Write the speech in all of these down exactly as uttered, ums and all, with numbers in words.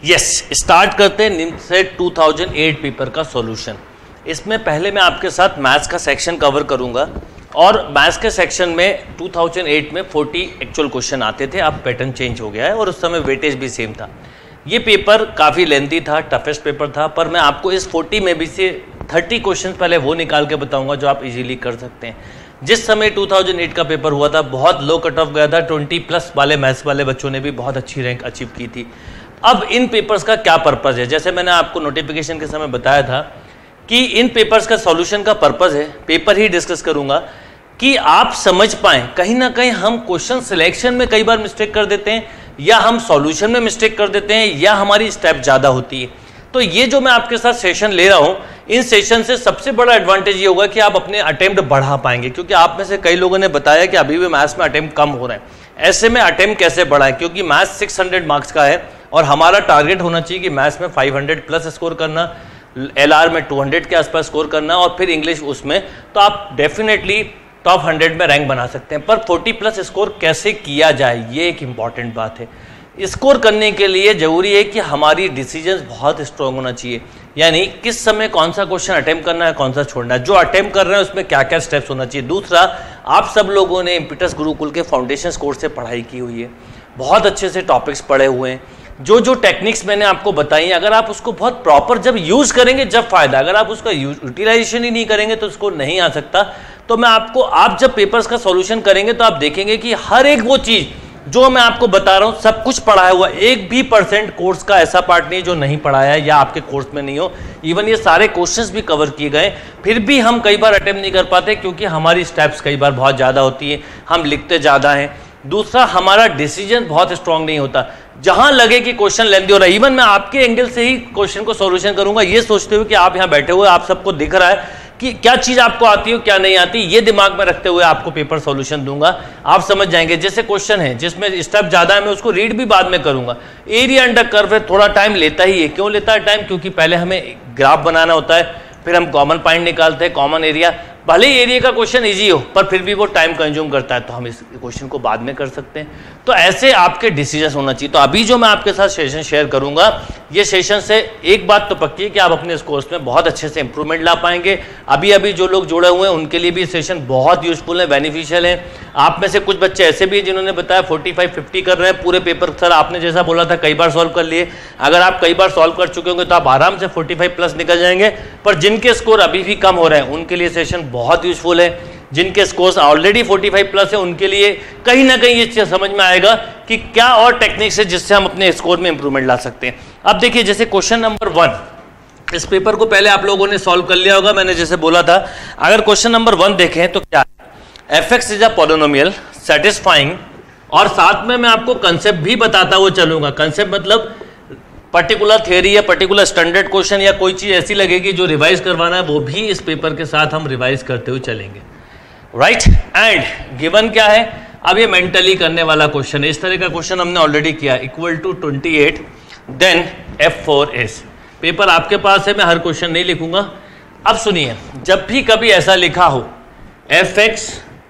Yes start करते हैं NIMCET two thousand eight paper का सॉल्यूशन। इसमें पहले मैं आपके साथ मैथ्स का सेक्शन कवर करूंगा और मैथ्स के सेक्शन में टू थाउजेंड एट में चालीस एक्चुअल क्वेश्चन आते थे, अब पैटर्न चेंज हो गया है और उस समय वेटेज भी सेम था। ये पेपर काफ़ी लेंथी था, टफेस्ट पेपर था, पर मैं आपको इस चालीस में भी से तीस क्वेश्चन पहले वो निकाल के बताऊंगा जो आप इजीली कर सकते हैं। जिस समय टू थाउजेंड एट का पेपर हुआ था बहुत लो कट ऑफ गया था, बीस प्लस वाले मैथ्स वाले बच्चों ने भी बहुत अच्छी रैंक अचीव की थी। अब इन पेपर्स का क्या पर्पज़ है, जैसे मैंने आपको नोटिफिकेशन के समय बताया था कि इन पेपर्स का सॉल्यूशन का पर्पज़ है, पेपर ही डिस्कस करूंगा कि आप समझ पाएं। कहीं ना कहीं हम क्वेश्चन सिलेक्शन में कई बार मिस्टेक कर देते हैं, या हम सॉल्यूशन में मिस्टेक कर देते हैं, या हमारी स्टेप ज़्यादा होती है। तो ये जो मैं आपके साथ सेशन ले रहा हूँ, इन सेशन से सबसे बड़ा एडवांटेज ये होगा कि आप अपने अटेम्प्ट बढ़ा पाएंगे, क्योंकि आप में से कई लोगों ने बताया कि अभी भी मैथ्स में अटेम्प्ट कम हो रहे हैं। ऐसे में अटेम्प्ट कैसे बढ़ाएं, क्योंकि मैथ्स छह सौ मार्क्स का है और हमारा टारगेट होना चाहिए कि मैथ्स में पाँच सौ प्लस स्कोर करना, एलआर में दो सौ के आसपास स्कोर करना और फिर इंग्लिश उसमें, तो आप डेफिनेटली टॉप हंड्रेड में रैंक बना सकते हैं। पर चालीस प्लस स्कोर कैसे किया जाए, ये एक इंपॉर्टेंट बात है। स्कोर करने के लिए जरूरी है कि हमारी डिसीजंस बहुत स्ट्रांग होना चाहिए, यानी किस समय कौन सा क्वेश्चन अटेम्प्ट करना है, कौन सा छोड़ना है, जो अटेम्प्ट कर रहे हैं उसमें क्या क्या स्टेप्स होना चाहिए। दूसरा, आप सब लोगों ने इम्पिटस गुरुकुल के फाउंडेशन कोर्स से पढ़ाई की हुई है, बहुत अच्छे से टॉपिक्स पढ़े हुए हैं। जो जो टेक्निक्स मैंने आपको बताई, अगर आप उसको बहुत प्रॉपर जब यूज करेंगे जब फायदा, अगर आप उसका यूटिलाइजेशन ही नहीं करेंगे तो उसको नहीं आ सकता। तो मैं आपको, आप जब पेपर्स का सॉल्यूशन करेंगे तो आप देखेंगे कि हर एक वो चीज जो मैं आपको बता रहा हूं सब कुछ पढ़ाया हुआ, एक भी परसेंट कोर्स का ऐसा पार्ट नहीं जो नहीं पढ़ाया है या आपके कोर्स में नहीं हो। इवन ये सारे क्वेश्चंस भी कवर किए गए, फिर भी हम कई बार अटेम्प्ट नहीं कर पाते क्योंकि हमारी स्टेप्स कई बार बहुत ज़्यादा होती है, हम लिखते ज़्यादा हैं। दूसरा, हमारा डिसीजन बहुत स्ट्रांग नहीं होता, जहां लगे कि क्वेश्चन लेंथी हो रहा है। इवन मैं आपके एंगल से ही क्वेश्चन को सॉल्यूशन करूंगा, ये सोचते हुए कि आप यहां बैठे हुए आप सबको दिख रहा है कि क्या चीज आपको आती है क्या नहीं आती, ये दिमाग में रखते हुए आपको पेपर सॉल्यूशन दूंगा, आप समझ जाएंगे। जैसे क्वेश्चन है जिसमें स्टेप ज्यादा है, मैं उसको रीड भी बाद में करूंगा। एरिया अंडर कर्व है, थोड़ा टाइम लेता ही है। क्यों लेता है टाइम, क्योंकि पहले हमें ग्राफ बनाना होता है, फिर हम कॉमन पॉइंट निकालते हैं, कॉमन एरिया। भले ही एरिया का क्वेश्चन इजी हो पर फिर भी वो टाइम कंज्यूम करता है, तो हम इस क्वेश्चन को बाद में कर सकते हैं। तो ऐसे आपके डिसीजन होना चाहिए। तो अभी जो मैं आपके साथ सेशन शेयर करूंगा, ये सेशन से एक बात तो पक्की है कि आप अपने इस कोर्स में बहुत अच्छे से इंप्रूवमेंट ला पाएंगे। अभी अभी जो लोग जुड़े हुए हैं उनके लिए भी सेशन बहुत यूजफुल है, बेनिफिशियल है। आप में से कुछ बच्चे ऐसे भी हैं जिन्होंने बताया फोर्टी फाइव फिफ्टी कर रहे हैं पूरे पेपर। सर आपने जैसा बोला था कई बार सॉल्व कर लिए, अगर आप कई बार सॉल्व कर चुके होंगे तो आप आराम से फोर्टी फाइव प्लस निकल जाएंगे। पर जिनके स्कोर अभी भी कम हो रहे हैं उनके लिए सेशन बहुत यूजफुल है। जिनके स्कोर्स ऑलरेडी पैंतालीस प्लस है उनके लिए कहीं ना कहीं ये चीज समझ में आएगा कि क्या और टेक्निक्स है जिससे हम अपने स्कोर में इंप्रूवमेंट ला सकते हैं। अब देखिए, जैसे क्वेश्चन नंबर वन, इस पेपर को पहले आप लोगों ने सॉल्व कर लिया होगा, मैंने जैसे बोला था। अगर क्वेश्चन नंबर वन देखें तो क्या है, f x is a polynomial satisfying, और साथ में मैं आपको कंसेप्ट भी बताता हुआ चलूंगा। कंसेप्ट मतलब पर्टिकुलर थ्योरी या पर्टिकुलर स्टैंडर्ड क्वेश्चन या कोई चीज ऐसी लगेगी जो रिवाइज करवाना है, वो भी इस पेपर के साथ हम रिवाइज करते हुए चलेंगे, राइट। एंड गिवन क्या है, अब ये मेंटली करने वाला क्वेश्चन है। इस तरह का क्वेश्चन हमने ऑलरेडी किया, equal to twenty eight then f four s. Paper आपके पास है, मैं हर क्वेश्चन नहीं लिखूंगा। अब सुनिए, जब भी कभी ऐसा लिखा हो f x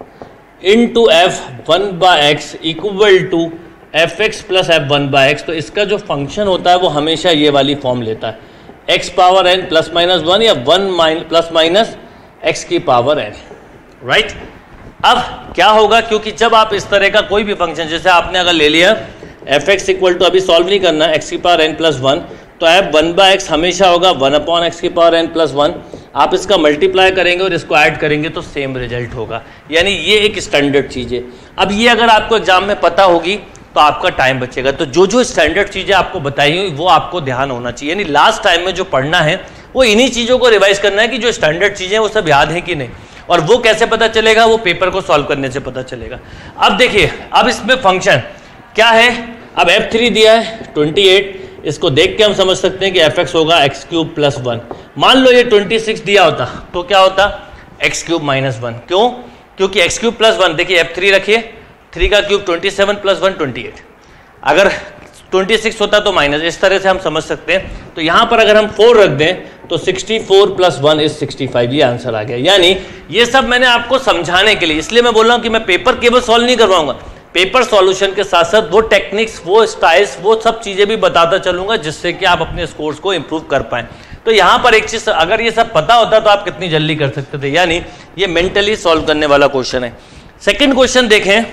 into f one by x equal to f x plus f one by x, तो इसका जो फंक्शन होता है वो हमेशा ये वाली फॉर्म लेता है, x power n plus minus one या one mine plus minus x की पावर एन, राइट। अब क्या होगा, क्योंकि जब आप इस तरह का कोई भी फंक्शन, जैसे आपने अगर ले लिया एफ एक्स इक्वल टू, अभी सॉल्व नहीं करना, एक्स की पावर एन प्लस वन, तो एफ वन बाय एक्स हमेशा होगा वन अपॉन एक्स की पावर एन प्लस वन। आप इसका मल्टीप्लाई करेंगे और इसको ऐड करेंगे तो सेम रिजल्ट होगा, यानी ये एक स्टैंडर्ड चीज़ है। अब ये अगर आपको एग्जाम में पता होगी तो आपका टाइम बचेगा। तो जो जो स्टैंडर्ड चीज़ें आपको बताई हुई वो आपको ध्यान होना चाहिए, यानी लास्ट टाइम में जो पढ़ना है वो इन्हीं चीज़ों को रिवाइज करना है कि जो स्टैंडर्ड चीज़ें वो सब याद है कि नहीं। और वो कैसे पता चलेगा, वो पेपर को सॉल्व करने से पता चलेगा। अब देखिए, अब इसमें फंक्शन क्या है, अब एफ थ्री दिया है ट्वेंटी एट, इसको देख के हम समझ सकते हैं कि एफ एक्स होगा एक्स क्यूब प्लस वन। मान लो ये ट्वेंटी सिक्स दिया होता तो क्या होता, एक्स क्यूब माइनस वन। क्यों, क्योंकि एक्स क्यूब प्लस वन, देखिए एफ थ्री रखिए, थ्री का cube twenty seven plus one twenty eight, अगर ट्वेंटी सिक्स होता तो माइनस, इस तरह से हम समझ सकते हैं। तो यहां पर अगर हम फोर रख दें तो sixty four plus one is sixty five, ये आंसर आ गया। यानी ये सब मैंने आपको समझाने के लिए, इसलिए मैं बोल रहा हूं कि मैं पेपर केवल सॉल्व नहीं करवाऊंगा, पेपर सॉल्यूशन के साथ साथ वो टेक्निक्स, वो स्टाइल्स, वो सब चीज़ें भी बताता चलूंगा जिससे कि आप अपने स्कोर्स को इंप्रूव कर पाएं। तो यहाँ पर एक चीज़, अगर ये सब पता होता तो आप कितनी जल्दी कर सकते थे, यानी ये मेंटली सॉल्व करने वाला क्वेश्चन है। सेकंड क्वेश्चन देखें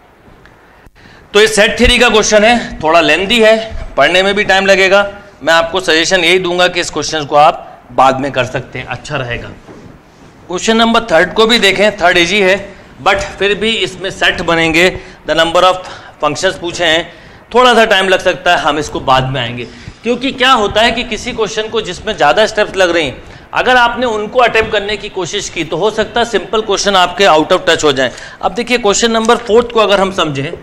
तो ये सेट थ्योरी का क्वेश्चन है, थोड़ा लेंथी है, पढ़ने में भी टाइम लगेगा। मैं आपको सजेशन यही दूंगा कि इस क्वेश्चन को आप बाद में कर सकते हैं, अच्छा रहेगा। क्वेश्चन नंबर थर्ड को भी देखें, थर्ड इजी है बट फिर भी इसमें सेट बनेंगे, द नंबर ऑफ फंक्शंस पूछे हैं, थोड़ा सा टाइम लग सकता है, हम इसको बाद में आएंगे। क्योंकि क्या होता है कि किसी क्वेश्चन को जिसमें ज़्यादा स्टेप्स लग रही हैं, अगर आपने उनको अटेम्प्ट करने की कोशिश की तो हो सकता है सिंपल क्वेश्चन आपके आउट ऑफ टच हो जाए। अब देखिए क्वेश्चन नंबर फोर्थ को अगर हम समझें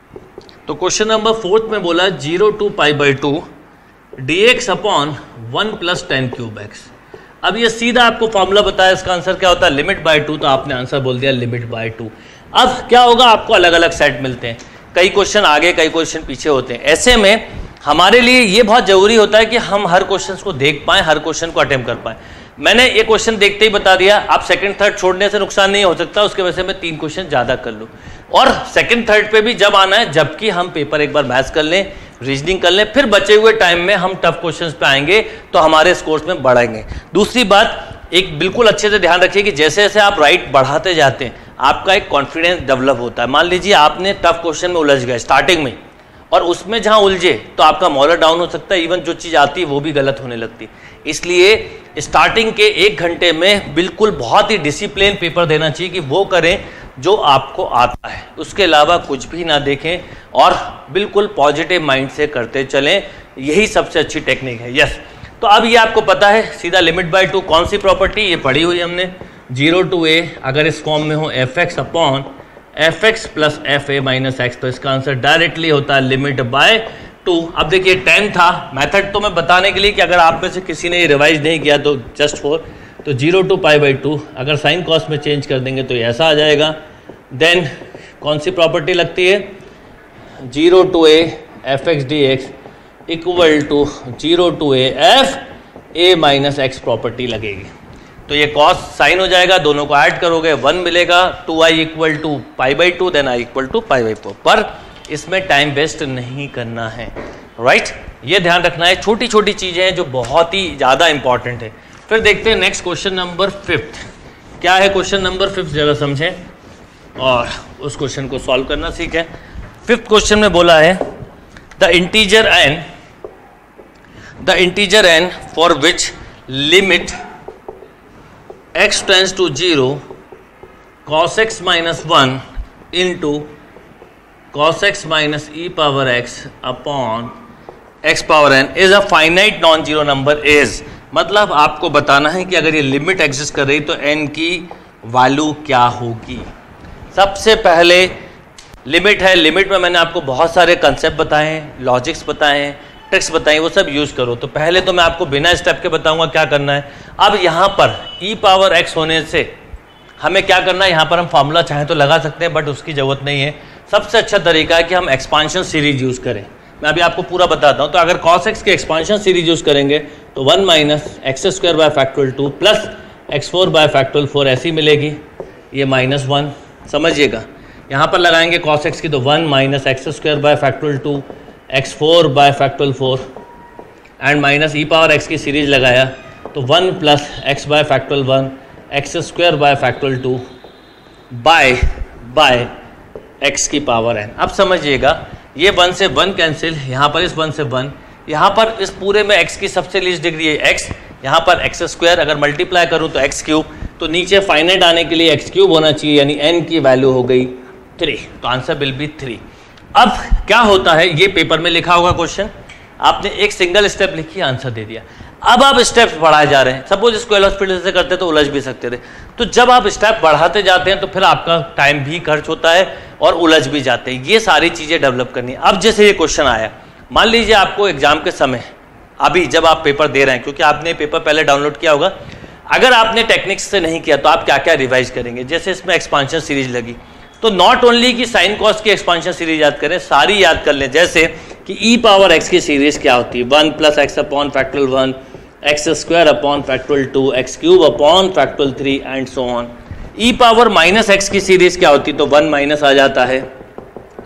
तो क्वेश्चन नंबर फोर्थ में बोला zero to pi by two d x upon one plus tan cube x. अब ये सीधा आपको फॉर्मूला बताया, इसका आंसर क्या होता है, लिमिट बाय टू, तो आपने आंसर बोल दिया लिमिट बाय टू। अब क्या होगा, आपको अलग अलग सेट मिलते हैं, कई क्वेश्चन आगे कई क्वेश्चन पीछे होते हैं। ऐसे में हमारे लिए ये बहुत जरूरी होता है कि हम हर क्वेश्चन को देख पाएं, हर क्वेश्चन को अटेम्प्ट कर पाएं। मैंने ये क्वेश्चन देखते ही बता दिया, आप सेकंड थर्ड छोड़ने से नुकसान नहीं हो सकता, उसके वजह से मैं तीन क्वेश्चन ज़्यादा कर लूँ। और सेकंड थर्ड पे भी जब आना है, जबकि हम पेपर एक बार मैथ्स कर लें, रीजनिंग कर लें, फिर बचे हुए टाइम में हम टफ क्वेश्चंस पे आएंगे तो हमारे स्कोर्स में बढ़ेंगे। दूसरी बात, एक बिल्कुल अच्छे से ध्यान रखिए कि जैसे जैसे आप राइट बढ़ाते जाते हैं आपका एक कॉन्फिडेंस डेवलप होता है। मान लीजिए आपने टफ क्वेश्चन में उलझ गए स्टार्टिंग में, और उसमें जहां उलझे तो आपका मॉरल डाउन हो सकता है, इवन जो चीज़ आती है वो भी गलत होने लगती है। इसलिए स्टार्टिंग के एक घंटे में बिल्कुल बहुत ही डिसिप्लिन पेपर देना चाहिए कि वो करें जो आपको आता है, उसके अलावा कुछ भी ना देखें और बिल्कुल पॉजिटिव माइंड से करते चलें, यही सबसे अच्छी टेक्निक है। यस, तो अब ये आपको पता है सीधा लिमिट बाय टू, कौन सी प्रॉपर्टी, ये पढ़ी हुई हमने, जीरो टू ए अगर इस फॉर्म में हो f x upon f x plus f a minus x, तो इसका आंसर डायरेक्टली होता है लिमिट बाय टू। अब देखिए टेन था, मेथड तो मैं बताने के लिए कि अगर आप में से किसी ने ये रिवाइज नहीं किया तो जस्ट फॉर, तो zero to pi by two अगर साइन कॉस में चेंज कर देंगे तो ये ऐसा आ जाएगा। देन कौन सी प्रॉपर्टी लगती है, zero to a f x d x equal to zero to a f a minus x property लगेगी। तो ये कॉस साइन हो जाएगा, दोनों को ऐड करोगे वन मिलेगा, two I equal to pi by two, then I equal to pi by four. पर इसमें टाइम वेस्ट नहीं करना है, राइट right? ये ध्यान रखना है, छोटी छोटी चीज़ें हैं जो बहुत ही ज़्यादा इंपॉर्टेंट है। फिर देखते हैं नेक्स्ट क्वेश्चन नंबर फिफ्थ क्या है। क्वेश्चन नंबर फिफ्थ जरा समझें और उस क्वेश्चन को सॉल्व करना सीखें। फिफ्थ क्वेश्चन में बोला है the integer n the integer n for which limit x tends to zero cos x minus one into cos x minus e power x upon x power n is a finite non zero number is, मतलब आपको बताना है कि अगर ये limit exist कर रही तो एन की वैल्यू क्या होगी। सबसे पहले लिमिट है, लिमिट में मैंने आपको बहुत सारे कंसेप्ट बताए हैं, लॉजिक्स बताए हैं, ट्रिक्स बताई, वो सब यूज़ करो। तो पहले तो मैं आपको बिना स्टेप के बताऊंगा क्या करना है। अब यहाँ पर ई पावर एक्स होने से हमें क्या करना है, यहाँ पर हम फार्मूला चाहें तो लगा सकते हैं बट उसकी ज़रूरत नहीं है। सबसे अच्छा तरीका है कि हम एक्सपांशन सीरीज यूज़ करें। मैं अभी आपको पूरा बताता हूँ। तो अगर कॉस एक्स के एक्सपांशन सीरीज यूज़ करेंगे तो one minus x square by factorial two plus x four by factorial four ऐसी मिलेगी, ये माइनस वन समझिएगा। यहाँ पर लगाएंगे कॉस एक्स की तो one minus x square by factorial two x four by factorial four and minus e power x की सीरीज लगाया तो one plus x by factorial one x square by factorial two by by x की power n. अब समझिएगा ये one से one cancel, यहाँ पर इस वन से वन, यहाँ पर इस पूरे में एक्स की सबसे लीस्ट डिग्री है एक्स, यहाँ पर एक्स स्क्वायर अगर मल्टीप्लाई करूँ तो एक्स क्यूब, तो नीचे फाइनाइट आने के लिए एक्स क्यूब होना चाहिए, यानी एन की वैल्यू हो गई थ्री, तो आंसर विल बी थ्री। अब क्या होता है, ये पेपर में लिखा होगा क्वेश्चन, आपने एक सिंगल स्टेप लिखी आंसर दे दिया। अब आप स्टेप्स बढ़ाए जा रहे हैं, सपोज इसको एल हॉस्पिटल से करते तो उलझ भी सकते थे। तो जब आप स्टेप बढ़ाते जाते हैं तो फिर आपका टाइम भी खर्च होता है और उलझ भी जाते हैं। ये सारी चीज़ें डेवलप करनी है। अब जैसे ये क्वेश्चन आया, मान लीजिए आपको एग्जाम के समय, अभी जब आप पेपर दे रहे हैं, क्योंकि आपने पेपर पहले डाउनलोड किया होगा, अगर आपने टेक्निक्स से नहीं किया तो आप क्या क्या रिवाइज करेंगे। जैसे इसमें एक्सपांशन सीरीज लगी तो नॉट ओनली कि साइन कॉस की एक्सपांशन सीरीज याद करें, सारी याद कर लें। जैसे कि ई पावर एक्स की सीरीज क्या होती है, one plus x upon factorial one, x square upon factorial two, x cube upon factorial three and so on. E power minus x की सीरीज क्या होती है, तो वन माइनस आ जाता है,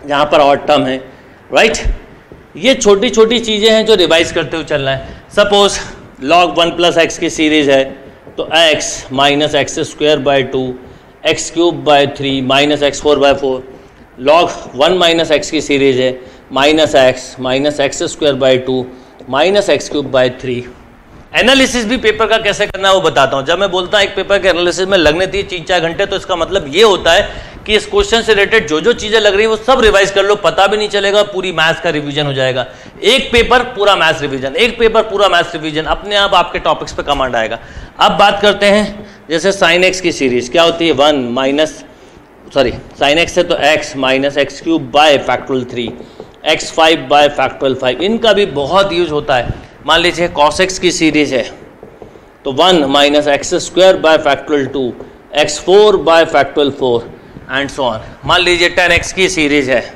जहाँ पर और टर्म है, राइट। ये छोटी छोटी चीज़ें हैं जो रिवाइज करते हुए चलना है। Suppose log one plus x की सीरीज है तो x minus x square by two, x cube by three, minus x four by four. Log one minus x की सीरीज है minus x minus x square by two, minus x cube by three. Analysis भी paper का कैसे करना है वो बताता हूँ। जब मैं बोलता हूँ एक पेपर के एनालिसिस में लगने चाहिए तीन चार घंटे, तो इसका मतलब ये होता है कि इस क्वेश्चन से रिलेटेड जो जो चीज़ें लग रही है वो सब रिवाइज कर लो, पता भी नहीं चलेगा, पूरी मैथ्स का रिवीजन हो जाएगा। एक पेपर पूरा मैथ्स रिवीजन, एक पेपर पूरा मैथ्स रिवीजन, अपने आप आपके टॉपिक्स पे कमांड आएगा। अब बात करते हैं जैसे साइन एक्स की सीरीज क्या होती है, one minus sorry sine x है तो x minus x cube by factorial three, x five by factorial five. इनका भी बहुत यूज होता है। मान लीजिए कॉस एक्स की सीरीज है तो one minus x square by factorial two, x four by factorial four and so on. मान लीजिए टेन एक्स की सीरीज है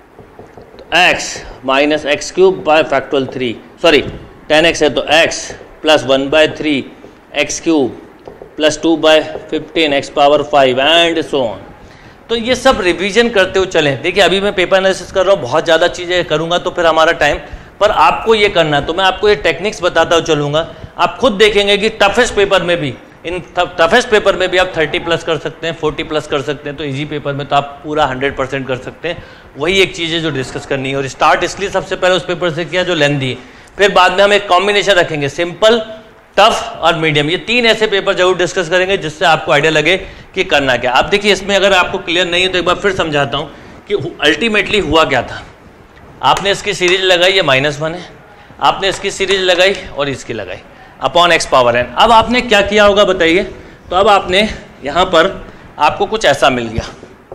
तो x minus x cube by factorial three, sorry tan x है तो x plus one by three, x cube plus two by fifteen, x power five and so on. तो ये सब रिवीजन करते हुए चलें। देखिए अभी मैं पेपर एनालिसिस कर रहा हूँ, बहुत ज़्यादा चीज़ें करूँगा तो फिर हमारा टाइम, पर आपको ये करना है तो मैं आपको ये टेक्निक्स बताता हुआ चलूँगा। आप खुद देखेंगे कि टफेस्ट पेपर में भी, इन टफेस्ट पेपर में भी आप थर्टी प्लस कर सकते हैं, फोर्टी प्लस कर सकते हैं, तो इजी पेपर में तो आप पूरा हंड्रेड परसेंट कर सकते हैं। वही एक चीज़ है जो डिस्कस करनी है। और स्टार्ट इसलिए सबसे पहले उस पेपर से किया जो लेंथी है, फिर बाद में हम एक कॉम्बिनेशन रखेंगे सिंपल, टफ और मीडियम। ये तीन ऐसे पेपर जरूर डिस्कस करेंगे जिससे आपको आइडिया लगे कि करना क्या। आप देखिए इसमें अगर आपको क्लियर नहीं है तो एक बार फिर समझाता हूँ कि अल्टीमेटली हुआ क्या था। आपने इसकी सीरीज लगाई, ये माइनस वन है, आपने इसकी सीरीज लगाई और इसकी लगाई अपॉन एक्स पावर एन। अब आपने क्या किया होगा बताइए, तो अब आपने यहाँ पर आपको कुछ ऐसा मिल गया,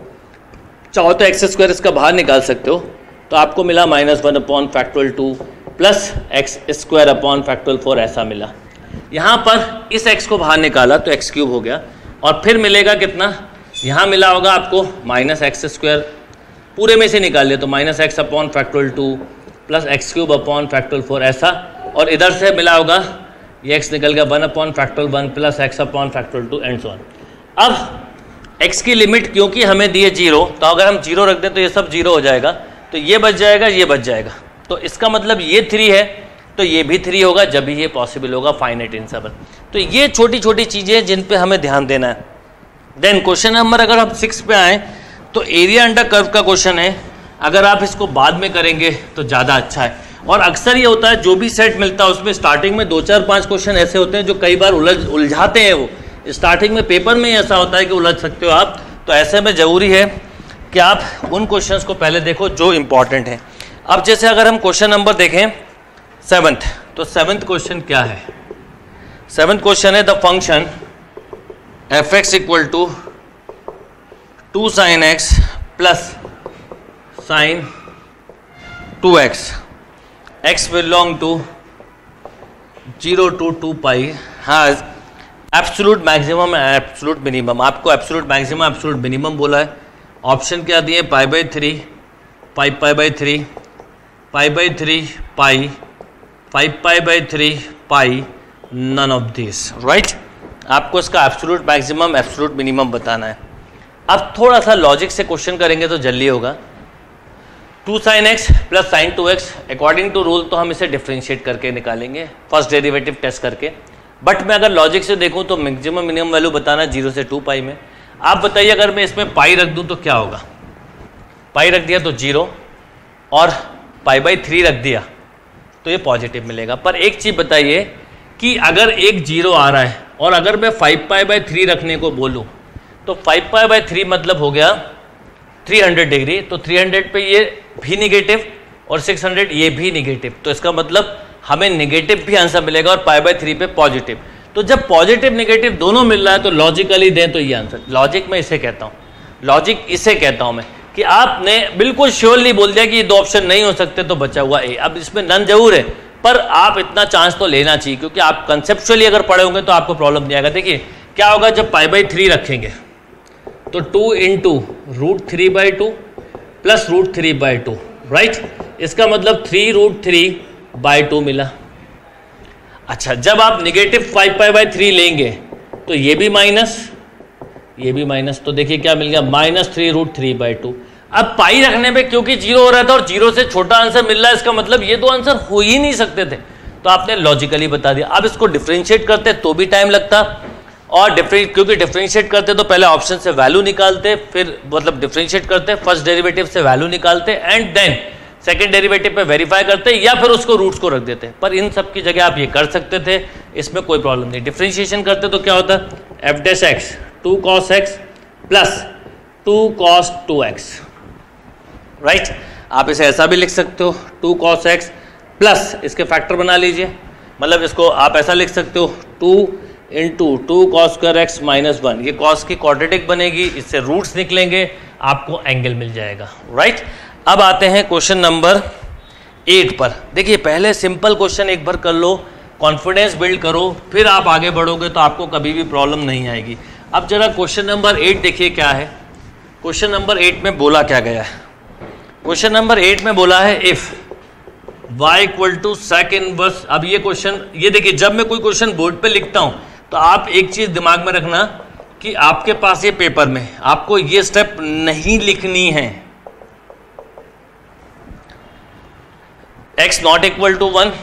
चाहो तो एक्स स्क्वायर इसका बाहर निकाल सकते हो, तो आपको मिला minus one upon factorial two plus x square upon factorial four, ऐसा मिला। यहाँ पर इस x को बाहर निकाला तो एक्स क्यूब हो गया, और फिर मिलेगा कितना, यहाँ मिला होगा आपको माइनस एक्स स्क्वायर, पूरे में से निकाल लिया तो minus x upon factorial two plus x cube upon factorial four ऐसा, और इधर से मिला होगा ये x निकल गया one upon factorial one plus x upon factorial two and so on. अब x की लिमिट क्योंकि हमें दी है जीरो, तो अगर हम जीरो रख दें तो ये सब जीरो हो जाएगा, तो ये बच जाएगा, ये बच जाएगा, तो इसका मतलब ये थ्री है तो ये भी थ्री होगा, जब भी ये पॉसिबल होगा फाइनाइट इंटरवल। तो ये छोटी छोटी चीज़ें जिन पे हमें ध्यान देना है। देन क्वेश्चन नंबर अगर हम सिक्स पे आए तो एरिया अंडर कर्व का क्वेश्चन है, अगर आप इसको बाद में करेंगे तो ज़्यादा अच्छा है। और अक्सर ये होता है जो भी सेट मिलता है उसमें स्टार्टिंग में दो चार पाँच क्वेश्चन ऐसे होते हैं जो कई बार उलझ उलझाते हैं। वो स्टार्टिंग में पेपर में ऐसा होता है कि उलझ सकते हो आप, तो ऐसे में ज़रूरी है कि आप उन क्वेश्चंस को पहले देखो जो इम्पॉर्टेंट हैं। अब जैसे अगर हम क्वेश्चन नंबर देखें सेवन्थ, तो सेवन्थ क्वेश्चन क्या है, सेवन्थ क्वेश्चन है the function f x equal to two sine x plus sine two x, x belong to zero to to pi has absolute maximum and absolute minimum. आपको absolute maximum absolute minimum बोला है। Option क्या दिए, pi by three, five pi by three, pi by three, pi, five pi by three, pi, none of this, right. आपको इसका absolute maximum absolute minimum बताना है। अब थोड़ा सा लॉजिक से क्वेश्चन करेंगे तो जल्दी होगा। Two sine x plus sine two x, according to rule तो हम इसे डिफ्रेंशिएट करके निकालेंगे फर्स्ट डेरिवेटिव टेस्ट करके, बट मैं अगर लॉजिक से देखूं तो मैक्सिमम मिनिमम वैल्यू बताना जीरो से टू पाई में। आप बताइए अगर मैं इसमें पाई रख दूं तो क्या होगा, पाई रख दिया तो जीरो, और पाई बाई थ्री रख दिया तो ये पॉजिटिव मिलेगा। पर एक चीज़ बताइए कि अगर एक जीरो आ रहा है और अगर मैं फाइव पाई बाई थ्री रखने को बोलूं तो फाइव पाई बाई थ्री मतलब हो गया थ्री हंड्रेड डिग्री, तो थ्री हंड्रेड पे ये भी निगेटिव और सिक्स हंड्रेड ये भी निगेटिव, तो इसका मतलब हमें निगेटिव भी आंसर मिलेगा और पाई बाई थ्री पे पॉजिटिव। तो जब पॉजिटिव निगेटिव दोनों मिल रहा है तो लॉजिकली दें तो ये आंसर। लॉजिक में इसे कहता हूँ, लॉजिक इसे कहता हूँ मैं कि आपने बिल्कुल श्योरली बोल दिया कि ये दो ऑप्शन नहीं हो सकते तो बचा हुआ ए। अब इसमें नन जरूर है पर आप इतना चांस तो लेना चाहिए, क्योंकि आप कंसेप्चुअली अगर पढ़े होंगे तो आपको प्रॉब्लम नहीं आएगा। देखिए क्या होगा जब पाई बाई थ्री रखेंगे तो two into root three by two plus root three by two, right. इसका मतलब three root three by two मिला। अच्छा, जब आप negative five pi by three लेंगे तो ये भी माइनस, ये भी माइनस, तो देखिए क्या मिल गया minus three root three by two. अब पाई रखने पे क्योंकि जीरो हो रहा था और जीरो से छोटा आंसर मिल रहा है, इसका मतलब ये दो आंसर हो ही नहीं सकते थे, तो आपने लॉजिकली बता दिया। अब इसको डिफरेंशिएट करते तो भी टाइम लगता, और डिफरेंट क्योंकि डिफरेंशिएट करते तो पहले ऑप्शन से वैल्यू निकालते, फिर मतलब डिफरेंशिएट करते, फर्स्ट डेरिवेटिव से वैल्यू निकालते एंड देन सेकेंड डेरिवेटिव पे वेरीफाई करते, या फिर उसको रूट्स को रख देते। पर इन सब की जगह आप ये कर सकते थे, इसमें कोई प्रॉब्लम नहीं। डिफरेंशिएशन करते तो क्या होता, f dash x two cos x plus two cos two x, right. आप इसे ऐसा भी लिख सकते हो, टू कॉस एक्स प्लस इसके फैक्टर बना लीजिए, मतलब इसको आप ऐसा लिख सकते हो two into two cos square x minus one, ये कॉस की क्वाड्रेटिक बनेगी, इससे रूट्स निकलेंगे, आपको एंगल मिल जाएगा, राइट। अब आते हैं क्वेश्चन नंबर एट पर। देखिए पहले सिंपल क्वेश्चन एक बार कर लो, कॉन्फिडेंस बिल्ड करो, फिर आप आगे बढ़ोगे तो आपको कभी भी प्रॉब्लम नहीं आएगी। अब जरा क्वेश्चन नंबर एट देखिए क्या है। क्वेश्चन नंबर एट में बोला क्या गया है, क्वेश्चन नंबर एट में बोला है if y equal to sec inverse. अब ये क्वेश्चन, ये देखिए जब मैं कोई क्वेश्चन बोर्ड पे लिखता हूं तो आप एक चीज दिमाग में रखना कि आपके पास ये पेपर में आपको ये स्टेप नहीं लिखनी है, x not equal to one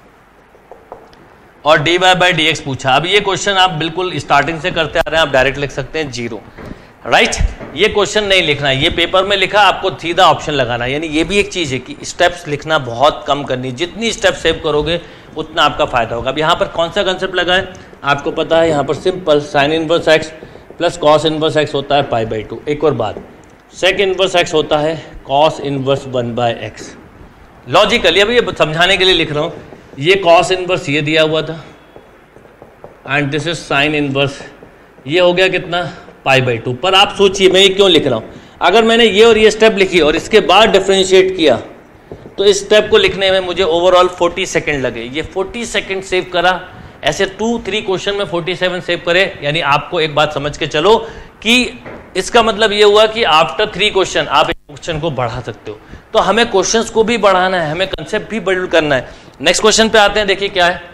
और d y by d x पूछा। अब ये क्वेश्चन आप बिल्कुल स्टार्टिंग से करते आ रहे हैं, आप डायरेक्ट लिख सकते हैं जीरो, राइट। ये क्वेश्चन नहीं लिखना है, ये पेपर में लिखा, आपको सीधा ऑप्शन लगाना है। यानी ये भी एक चीज़ है कि स्टेप्स लिखना बहुत कम करनी, जितनी स्टेप सेव करोगे उतना आपका फायदा होगा। अब यहाँ पर कौन सा कंसेप्ट लगा है आपको पता है, यहाँ पर simple sine inverse x plus cos inverse x होता है पाई बाई टू। एक और बात, सेक इनवर्स एक्स होता है cos inverse one by x. Logically अब ये समझाने के लिए लिख रहा हूँ, ये कॉस इनवर्स ये दिया हुआ था and this is sine inverse, ये हो गया कितना पाई बाई टू। पर आप सोचिए मैं ये क्यों लिख रहा हूँ, अगर मैंने ये और ये स्टेप लिखी और इसके बाद डिफरेंशिएट किया तो इस स्टेप को लिखने में मुझे ओवरऑल फोर्टी सेकंड लगे। ये फोर्टी सेकंड सेव करा, ऐसे टू थ्री क्वेश्चन में फोर्टी सेवन सेव करे। यानी आपको एक बात समझ के चलो कि इसका मतलब ये हुआ कि आफ्टर थ्री क्वेश्चन आप एक क्वेश्चन को बढ़ा सकते हो। तो हमें क्वेश्चंस को भी बढ़ाना है, हमें कंसेप्ट भी बिल्ड करना है। नेक्स्ट क्वेश्चन पे आते हैं, देखिए क्या है।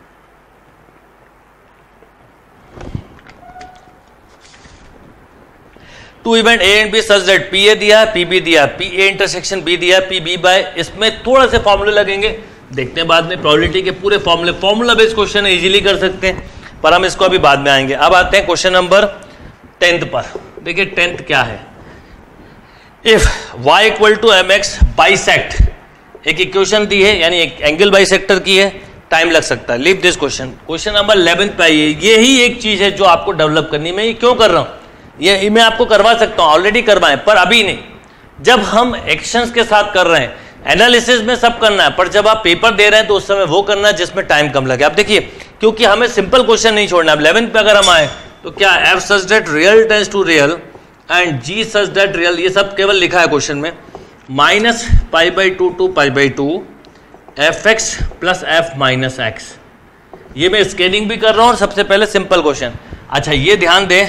Two event A and B such that P A दिया पी बी दिया, पी ए इंटरसेक्शन बी दिया पी बी बाय, इसमें थोड़ा से फॉर्मूले लगेंगे, देखते हैं बाद में। प्रोबेबिलिटी के पूरे फॉर्मूले, फॉर्मूला बेस्ड क्वेश्चन है, इजीली कर सकते हैं, पर हम इसको अभी बाद में आएंगे। अब आते हैं क्वेश्चन नंबर टेंथ पर। देखिए टेंथ क्या है, if y equal to M x bisect, एक इक्वेशन दी है यानी एक एंगल बाइसेक्टर की है, टाइम लग सकता है। Leave this question. Question number eleventh पे आइए, ये ही एक चीज है जो आपको डेवलप करनी। मैं ये क्यों कर रहा हूं, ये मैं आपको करवा सकता हूं, ऑलरेडी करवाएं, पर अभी नहीं। जब हम एक्शंस के साथ कर रहे हैं, एनालिसिस में सब करना है, पर जब आप पेपर दे रहे हैं तो उस समय वो करना है जिसमें टाइम कम लगे। अब देखिए क्योंकि हमें सिंपल क्वेश्चन नहीं छोड़ना। अब इलेवेंथ पे अगर हम आए तो क्या f such that real tends to real and g such that real, ये सब केवल लिखा है क्वेश्चन में। Minus pi by two to pi by two f x plus f minus x, ये मैं स्केलिंग भी कर रहा हूं और सबसे पहले सिंपल क्वेश्चन। अच्छा ये ध्यान दें,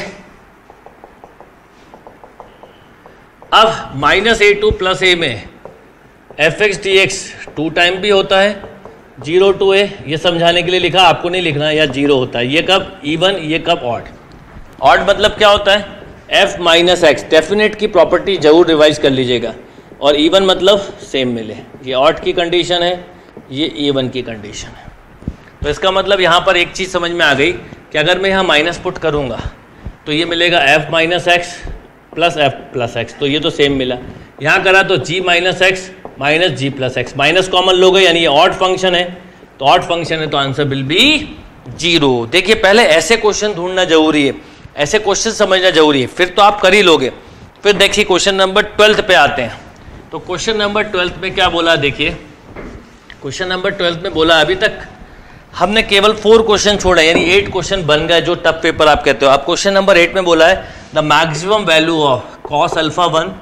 अब minus a to plus a में f x d x two time भी होता है, जीरो टू ए, ये समझाने के लिए लिखा, आपको नहीं लिखना है, या जीरो होता है। ये कब इवन, ये कब ऑड। ऑड मतलब क्या होता है, एफ माइनस एक्स, डेफिनेट की प्रॉपर्टी जरूर रिवाइज कर लीजिएगा, और इवन मतलब सेम मिले। ये ऑड की कंडीशन है, ये इवन की कंडीशन है। तो इसका मतलब यहाँ पर एक चीज़ समझ में आ गई कि अगर मैं यहाँ माइनस पुट करूँगा तो ये मिलेगा f minus x plus f plus x, तो ये तो सेम मिला। यहाँ करा तो g minus x minus g plus x, minus common लोगे, यानी ये ऑड फंक्शन है, तो ऑड फंक्शन है तो आंसर विल बी जीरो। देखिए पहले ऐसे क्वेश्चन ढूंढना जरूरी है, ऐसे क्वेश्चन समझना जरूरी है, फिर तो आप कर ही लोगे। फिर देखिए क्वेश्चन नंबर ट्वेल्थ पे आते हैं। तो क्वेश्चन नंबर ट्वेल्थ में क्या बोला, देखिए क्वेश्चन नंबर ट्वेल्थ में बोला अभी तक हमने केवल फोर क्वेश्चन छोड़े, यानी एट क्वेश्चन बन गए जो टफ पेपर आप कहते हो। अब क्वेश्चन नंबर एट में बोला है the maximum value of cos alpha one,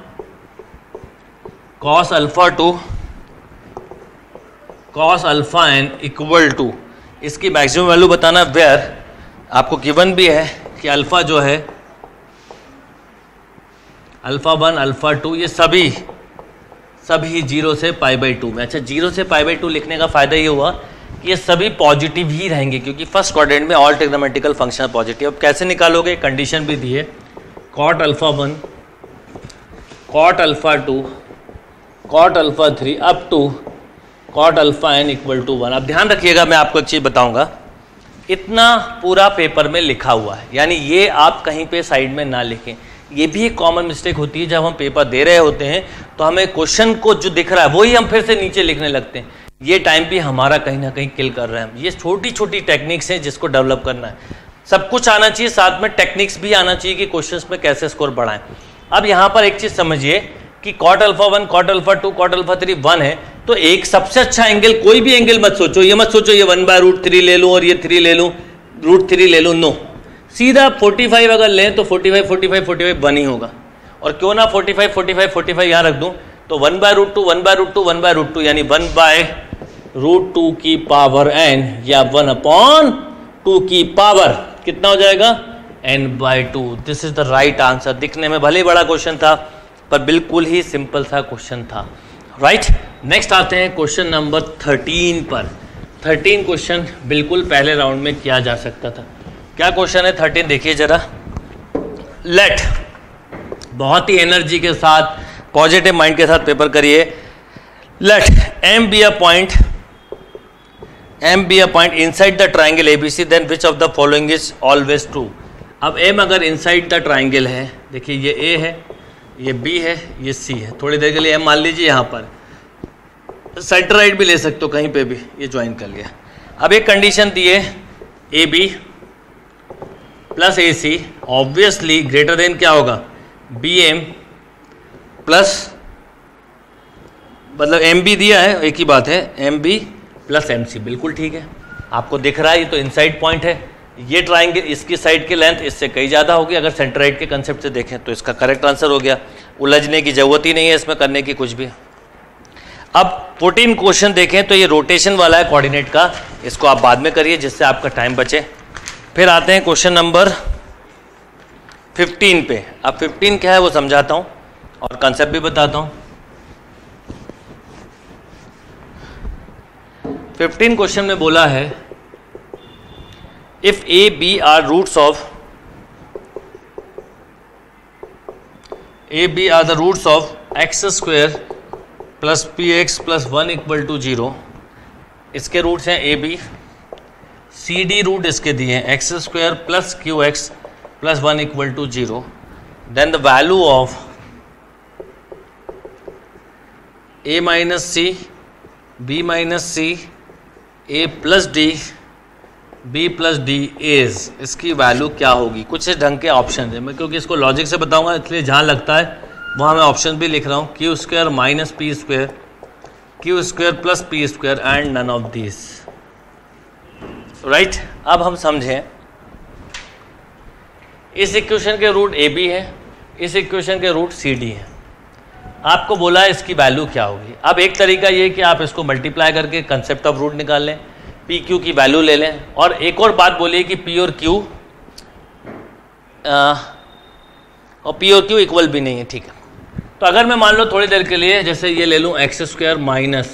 cos alpha two, cos alpha n equal to, इसकी मैक्सिमम वैल्यू बताना। वेयर आपको गिवन भी है कि अल्फा जो है, अल्फा वन अल्फा टू, ये सभी सभी जीरो से पाई बाई टू में। अच्छा जीरो से पाई बाई टू लिखने का फायदा ये हुआ कि ये सभी पॉजिटिव ही रहेंगे, क्योंकि फर्स्ट क्वाड्रेंट में ऑल ट्रिग्नोमेट्रिकल फंक्शन पॉजिटिव। अब कैसे निकालोगे, कंडीशन भी दी है, cot alpha one cot alpha two, cot alpha three up to cot alpha n equal to one. अब ध्यान रखिएगा, मैं आपको एक चीज़ बताऊंगा, इतना पूरा पेपर में लिखा हुआ है, यानी ये आप कहीं पे साइड में ना लिखें। ये भी एक कॉमन मिस्टेक होती है, जब हम पेपर दे रहे होते हैं तो हमें क्वेश्चन को जो दिख रहा है वही हम फिर से नीचे लिखने लगते हैं। ये टाइम भी हमारा कहीं ना कहीं किल कर रहे हैं। ये छोटी छोटी टेक्निक्स हैं जिसको डेवलप करना है। सब कुछ आना चाहिए, साथ में टेक्निक्स भी आना चाहिए कि क्वेश्चंस में कैसे स्कोर बढ़ाएं। अब यहाँ पर एक चीज़ समझिए कि cot alpha one, cot alpha two, cot alpha three one है, तो एक सबसे अच्छा एंगल, कोई भी एंगल मत सोचो, ये मत सोचो ये वन बाय रूट थ्री ले लूँ और ये थ्री ले लूँ, रूट थ्री ले लूँ, नो, सीधा पैंतालीस अगर लें तो पैंतालीस पैंतालीस पैंतालीस वन ही होगा। और क्यों ना पैंतालीस पैंतालीस पैंतालीस यहाँ रख दूँ, तो one by root two, one by root two, one by root two, यानी वन बाय रूट टू की पावर एन, या वन अपॉन टू की पावर कितना हो जाएगा, n by two. This is the right answer. दिखने में भले बड़ा क्वेश्चन था पर बिल्कुल ही सिंपल सा क्वेश्चन था, राइट। नेक्स्ट आते हैं क्वेश्चन नंबर थर्टीन पर। थर्टीन क्वेश्चन बिल्कुल पहले राउंड में किया जा सकता था। क्या क्वेश्चन है थर्टीन, देखिए जरा। लेट, बहुत ही एनर्जी के साथ, पॉजिटिव माइंड के साथ पेपर करिए। Let M be a point, M be a point inside the triangle A B C, then which of the following is always true. अब एम अगर इनसाइड द ट्राइंगल है, देखिए ये ए है, ये बी है, ये सी है, थोड़ी देर के लिए एम मान लीजिए, यहाँ पर सेंटर राइट भी ले सकते हो कहीं पे भी, ये ज्वाइन कर लिया। अब एक कंडीशन दी है ए B plus A C, obviously greater than क्या होगा, बी एम प्लस, मतलब एम बी दिया है, एक ही बात है, M B plus M C, बिल्कुल ठीक है। आपको दिख रहा है ये तो इनसाइड पॉइंट है, ये ट्राइंगल, इसकी साइड की लेंथ इससे कई ज़्यादा होगी। अगर सेंटर राइट के कंसेप्ट से देखें तो इसका करेक्ट आंसर हो गया, उलझने की जरूरत ही नहीं है इसमें करने की कुछ भी। अब फोर्टीन क्वेश्चन देखें तो ये रोटेशन वाला है कोऑर्डिनेट का, इसको आप बाद में करिए जिससे आपका टाइम बचे। फिर आते हैं क्वेश्चन नंबर फिफ्टीन पे। अब फिफ्टीन क्या है वो समझाता हूँ और कंसेप्ट भी बताता हूँ। फिफ्टीन क्वेश्चन में बोला है if a b are roots of, a b are the roots of x square plus p x plus one equal to zero. इसके रूट्स हैं a B, c d root इसके दिए हैं x square plus q x plus one equal to zero. Then the value of a minus c, b minus c, a plus d, b plus d is, इसकी value क्या होगी। कुछ इस ढंग के ऑप्शन है, मैं क्योंकि इसको लॉजिक से बताऊंगा इसलिए जहाँ लगता है वहाँ मैं ऑप्शन भी लिख रहा हूँ। Q square minus p square, q square plus p square and none of this, right. अब हम समझें, इस इक्वेशन के रूट ए बी है, इस इक्वेशन के रूट सी डी है। आपको बोला है इसकी वैल्यू क्या होगी। अब एक तरीका ये कि आप इसको मल्टीप्लाई करके कंसेप्ट ऑफ रूट निकाल लें, पी क्यू की वैल्यू ले लें। और एक और बात बोलिए कि पी और क्यू आ, और पी और क्यू इक्वल भी नहीं है, ठीक है। तो अगर मैं मान लो थोड़ी देर के लिए जैसे ये ले लूँ x square minus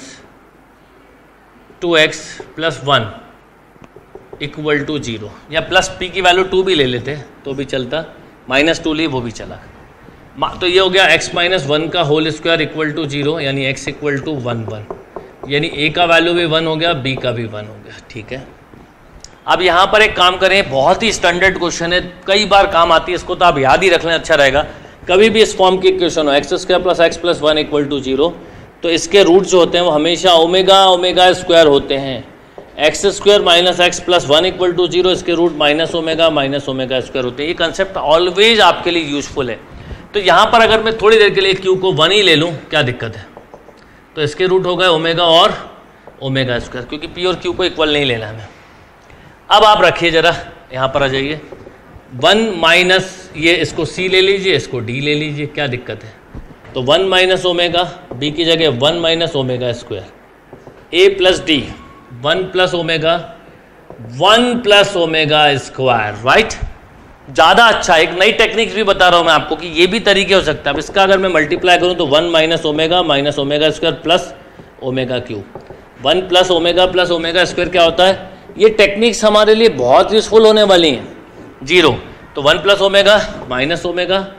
two x plus one equal to zero, या प्लस पी की वैल्यू टू भी ले लेते तो भी चलता, माइनस टू ली वो भी चला। तो ये हो गया एक्स माइनस वन का whole square equal to zero, यानी x equal to one one, यानी ए का वैल्यू भी वन हो गया, बी का भी वन हो गया, ठीक है। अब यहाँ पर एक काम करें, बहुत ही स्टैंडर्ड क्वेश्चन है, कई बार काम आती है, इसको तो आप याद ही रख लें, अच्छा रहेगा। कभी भी इस फॉर्म की इक्वेशन हो x square plus x plus one equal to zero, तो इसके रूट जो होते हैं वो हमेशा ओमेगा ओमेगा स्क्वायर होते हैं। X square minus x plus one equal to zero, इसके root minus omega minus omega square होते हैं। ये कंसेप्ट ऑलवेज आपके लिए यूजफुल है। तो यहाँ पर अगर मैं थोड़ी देर के लिए क्यू को वन ही ले लूँ, क्या दिक्कत है, तो इसके रूट हो गए ओमेगा और ओमेगा स्क्वायर, क्योंकि पी और क्यू को इक्वल नहीं लेना हमें। अब आप रखिए जरा, यहाँ पर आ जाइए, वन माइनस ये इसको सी ले लीजिए, इसको डी ले लीजिए, क्या दिक्कत है। तो वन माइनस ओमेगा, बी की जगह one minus omega square, a plus d, one plus omega, one plus omega square, right. ज़्यादा अच्छा, एक नई टेक्निक्स भी बता रहा हूँ मैं आपको कि ये भी तरीके हो सकता है। अब इसका अगर मैं मल्टीप्लाई करूँ तो one minus omega minus omega square plus omega cube, one plus omega plus omega square क्या होता है। ये टेक्निक्स हमारे लिए बहुत यूजफुल होने वाली हैं। जीरो, तो one plus omega minus omega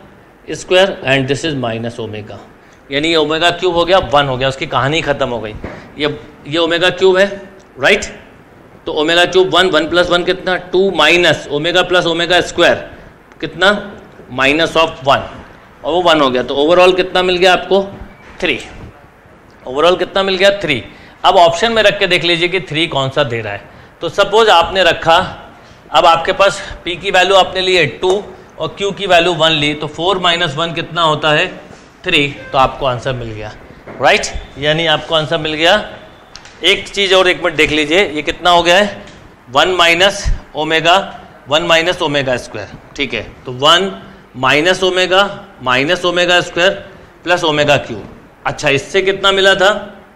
square and this is minus omega, यानी ये ओमेगा क्यूब हो गया, वन हो गया, उसकी कहानी खत्म हो गई। ये ये ओमेगा क्यूब है, राइट। तो omega cube one, one plus one कितना, two, minus omega plus omega square कितना, माइनस ऑफ वन, और वो वन हो गया। तो ओवरऑल कितना मिल गया आपको, थ्री। ओवरऑल कितना मिल गया, थ्री। अब ऑप्शन में रख के देख लीजिए कि थ्री कौन सा दे रहा है। तो सपोज आपने रखा, अब आपके पास पी की वैल्यू आपने ली है टू और क्यू की वैल्यू वन ली, तो फोर माइनस वन कितना होता है, थ्री। तो आपको आंसर मिल गया, राइट, यानी आपको आंसर मिल गया। एक चीज़ और एक मिनट देख लीजिए, ये कितना हो गया है, one minus omega, one minus omega square, ठीक है। तो one minus omega minus omega square plus omega cube. अच्छा, इससे कितना मिला था,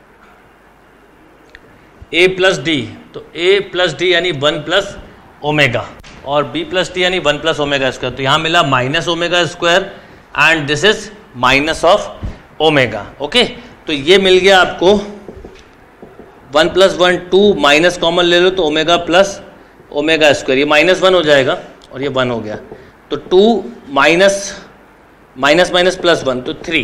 a प्लस डी, तो a प्लस डी यानी वन प्लस ओमेगा, और b प्लस डी यानी वन प्लस ओमेगा स्क्वायर। तो यहाँ मिला minus omega square and this is minus of omega, okay. तो ये मिल गया आपको one plus one, to minus common ले लो तो ओमेगा प्लस ओमेगा स्क्वायर, ये माइनस वन हो जाएगा और ये वन हो गया। तो two minus minus minus plus one, तो थ्री।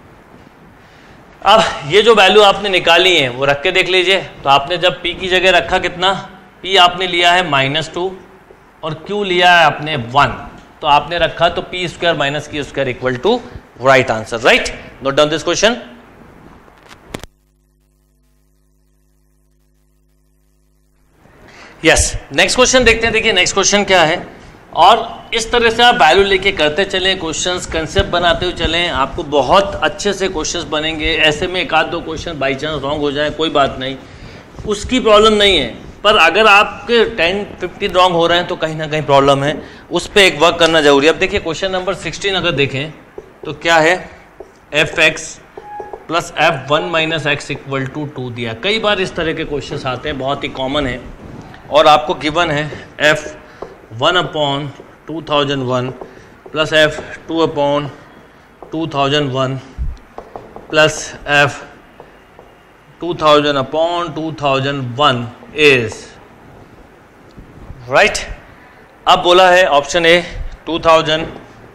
अब ये जो वैल्यू आपने निकाली है वो रख के देख लीजिए। तो आपने जब p की जगह रखा कितना, p आपने लिया है माइनस टू और q लिया है आपने वन, तो आपने रखा तो p square minus q square equal to right answer, right. Note down this question. Yes, next question देखते हैं। देखिए नेक्स्ट क्वेश्चन क्या है, और इस तरह से आप वैल्यू लेके करते चलें, क्वेश्चंस कंसेप्ट बनाते हुए चलें, आपको बहुत अच्छे से क्वेश्चंस बनेंगे। ऐसे में एक आध दो क्वेश्चन बाई चांस रॉन्ग हो जाए कोई बात नहीं, उसकी प्रॉब्लम नहीं है, पर अगर आपके टेन फिफ्टीन रॉन्ग हो रहे हैं तो कहीं ना कहीं प्रॉब्लम है, उस पर एक वर्क करना जरूरी है। अब देखिए क्वेश्चन नंबर सिक्सटीन अगर देखें तो क्या है, f x plus f one minus x equal to two दिया। कई बार इस तरह के क्वेश्चन आते हैं, बहुत ही कॉमन है, और आपको गिवन है f one upon two thousand one plus f two upon two thousand one plus f two thousand upon two thousand one is right. अब बोला है option A two thousand,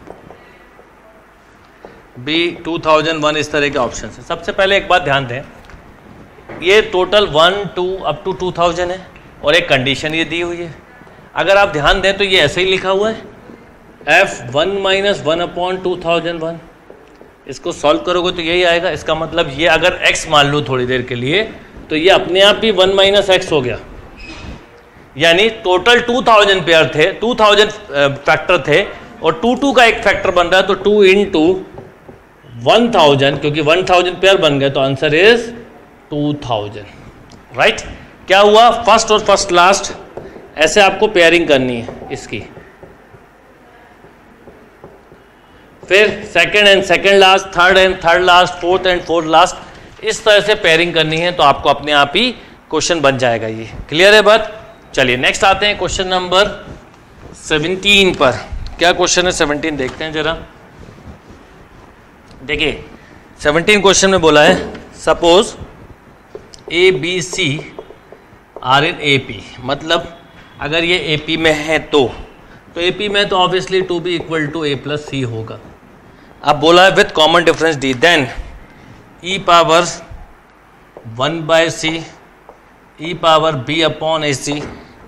B two thousand one, इस तरह के option है। सबसे पहले एक बात ध्यान दें, ये total one two up to two thousand है और एक कंडीशन ये दी हुई है। अगर आप ध्यान दें तो ये ऐसे ही लिखा हुआ है, f one minus one upon two thousand one, इसको सॉल्व करोगे तो यही आएगा। इसका मतलब ये अगर x मान लो थोड़ी देर के लिए तो ये अपने आप ही वन माइनस एक्स हो गया, यानी टोटल टू थाउजेंड पेयर थे, टू थाउजेंड फैक्टर थे और टू टू का एक फैक्टर बन रहा है, तो two into one thousand, क्योंकि वन थाउजेंड पेयर बन गए तो answer is two thousand, right. क्या हुआ, फर्स्ट और फर्स्ट लास्ट ऐसे आपको पेयरिंग करनी है इसकी, फिर second and second last, third and third last, fourth and fourth last, इस तरह से पेयरिंग करनी है, तो आपको अपने आप ही क्वेश्चन बन जाएगा। ये क्लियर है बात। चलिए नेक्स्ट आते हैं क्वेश्चन नंबर सेवनटीन पर। क्या क्वेश्चन है सेवनटीन, देखते हैं जरा। देखिए सेवनटीन क्वेश्चन में बोला है, suppose a B c are in A P, मतलब अगर ये ए पी में है तो तो ए पी में तो obviously two b equal to a plus c होगा। अब बोला है with common difference d, then e power one by c, e power b upon a c,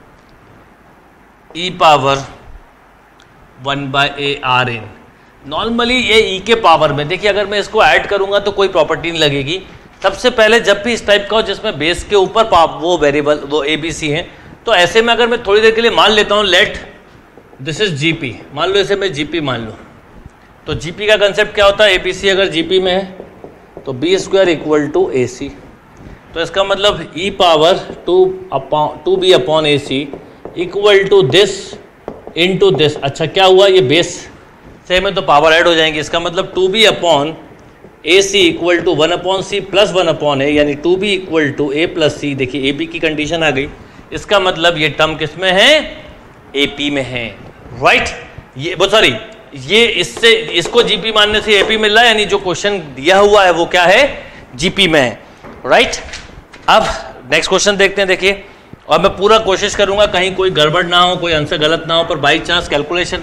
e power one by a are in. Normally ये e के power में, देखिए अगर मैं इसको ऐड करूंगा तो कोई प्रॉपर्टी नहीं लगेगी। सबसे पहले जब भी इस टाइप का हो जिसमें बेस के ऊपर वो वेरिएबल वो ए बी सी है, तो ऐसे में अगर मैं थोड़ी देर के लिए मान लेता हूँ लेट दिस इज जीपी, मान लो इसे मैं जीपी मान लो, तो जीपी का कंसेप्ट क्या होता है, एबीसी अगर जीपी में है तो b square equal to a c, तो इसका मतलब e power two upon two b upon a c equal to this into this. अच्छा क्या हुआ, ये बेस से में तो पावर ऐड हो जाएंगी, इसका मतलब two b upon a c equal to one upon c plus one upon a, यानी two b equal to a plus c. देखिए ए बी की कंडीशन आ गई, इसका मतलब ये टर्म किस में है, ए पी में है, राइट। ये वो सॉरी ये इससे इसको जीपी मानने से एपी मिल रहा है, यानी जो क्वेश्चन दिया हुआ है वो क्या है, जीपी में है, राइट। अब नेक्स्ट क्वेश्चन देखते हैं। देखिए, और मैं पूरा कोशिश करूंगा कहीं कोई गड़बड़ ना हो, कोई आंसर गलत ना हो, पर बाई चांस कैलकुलेशन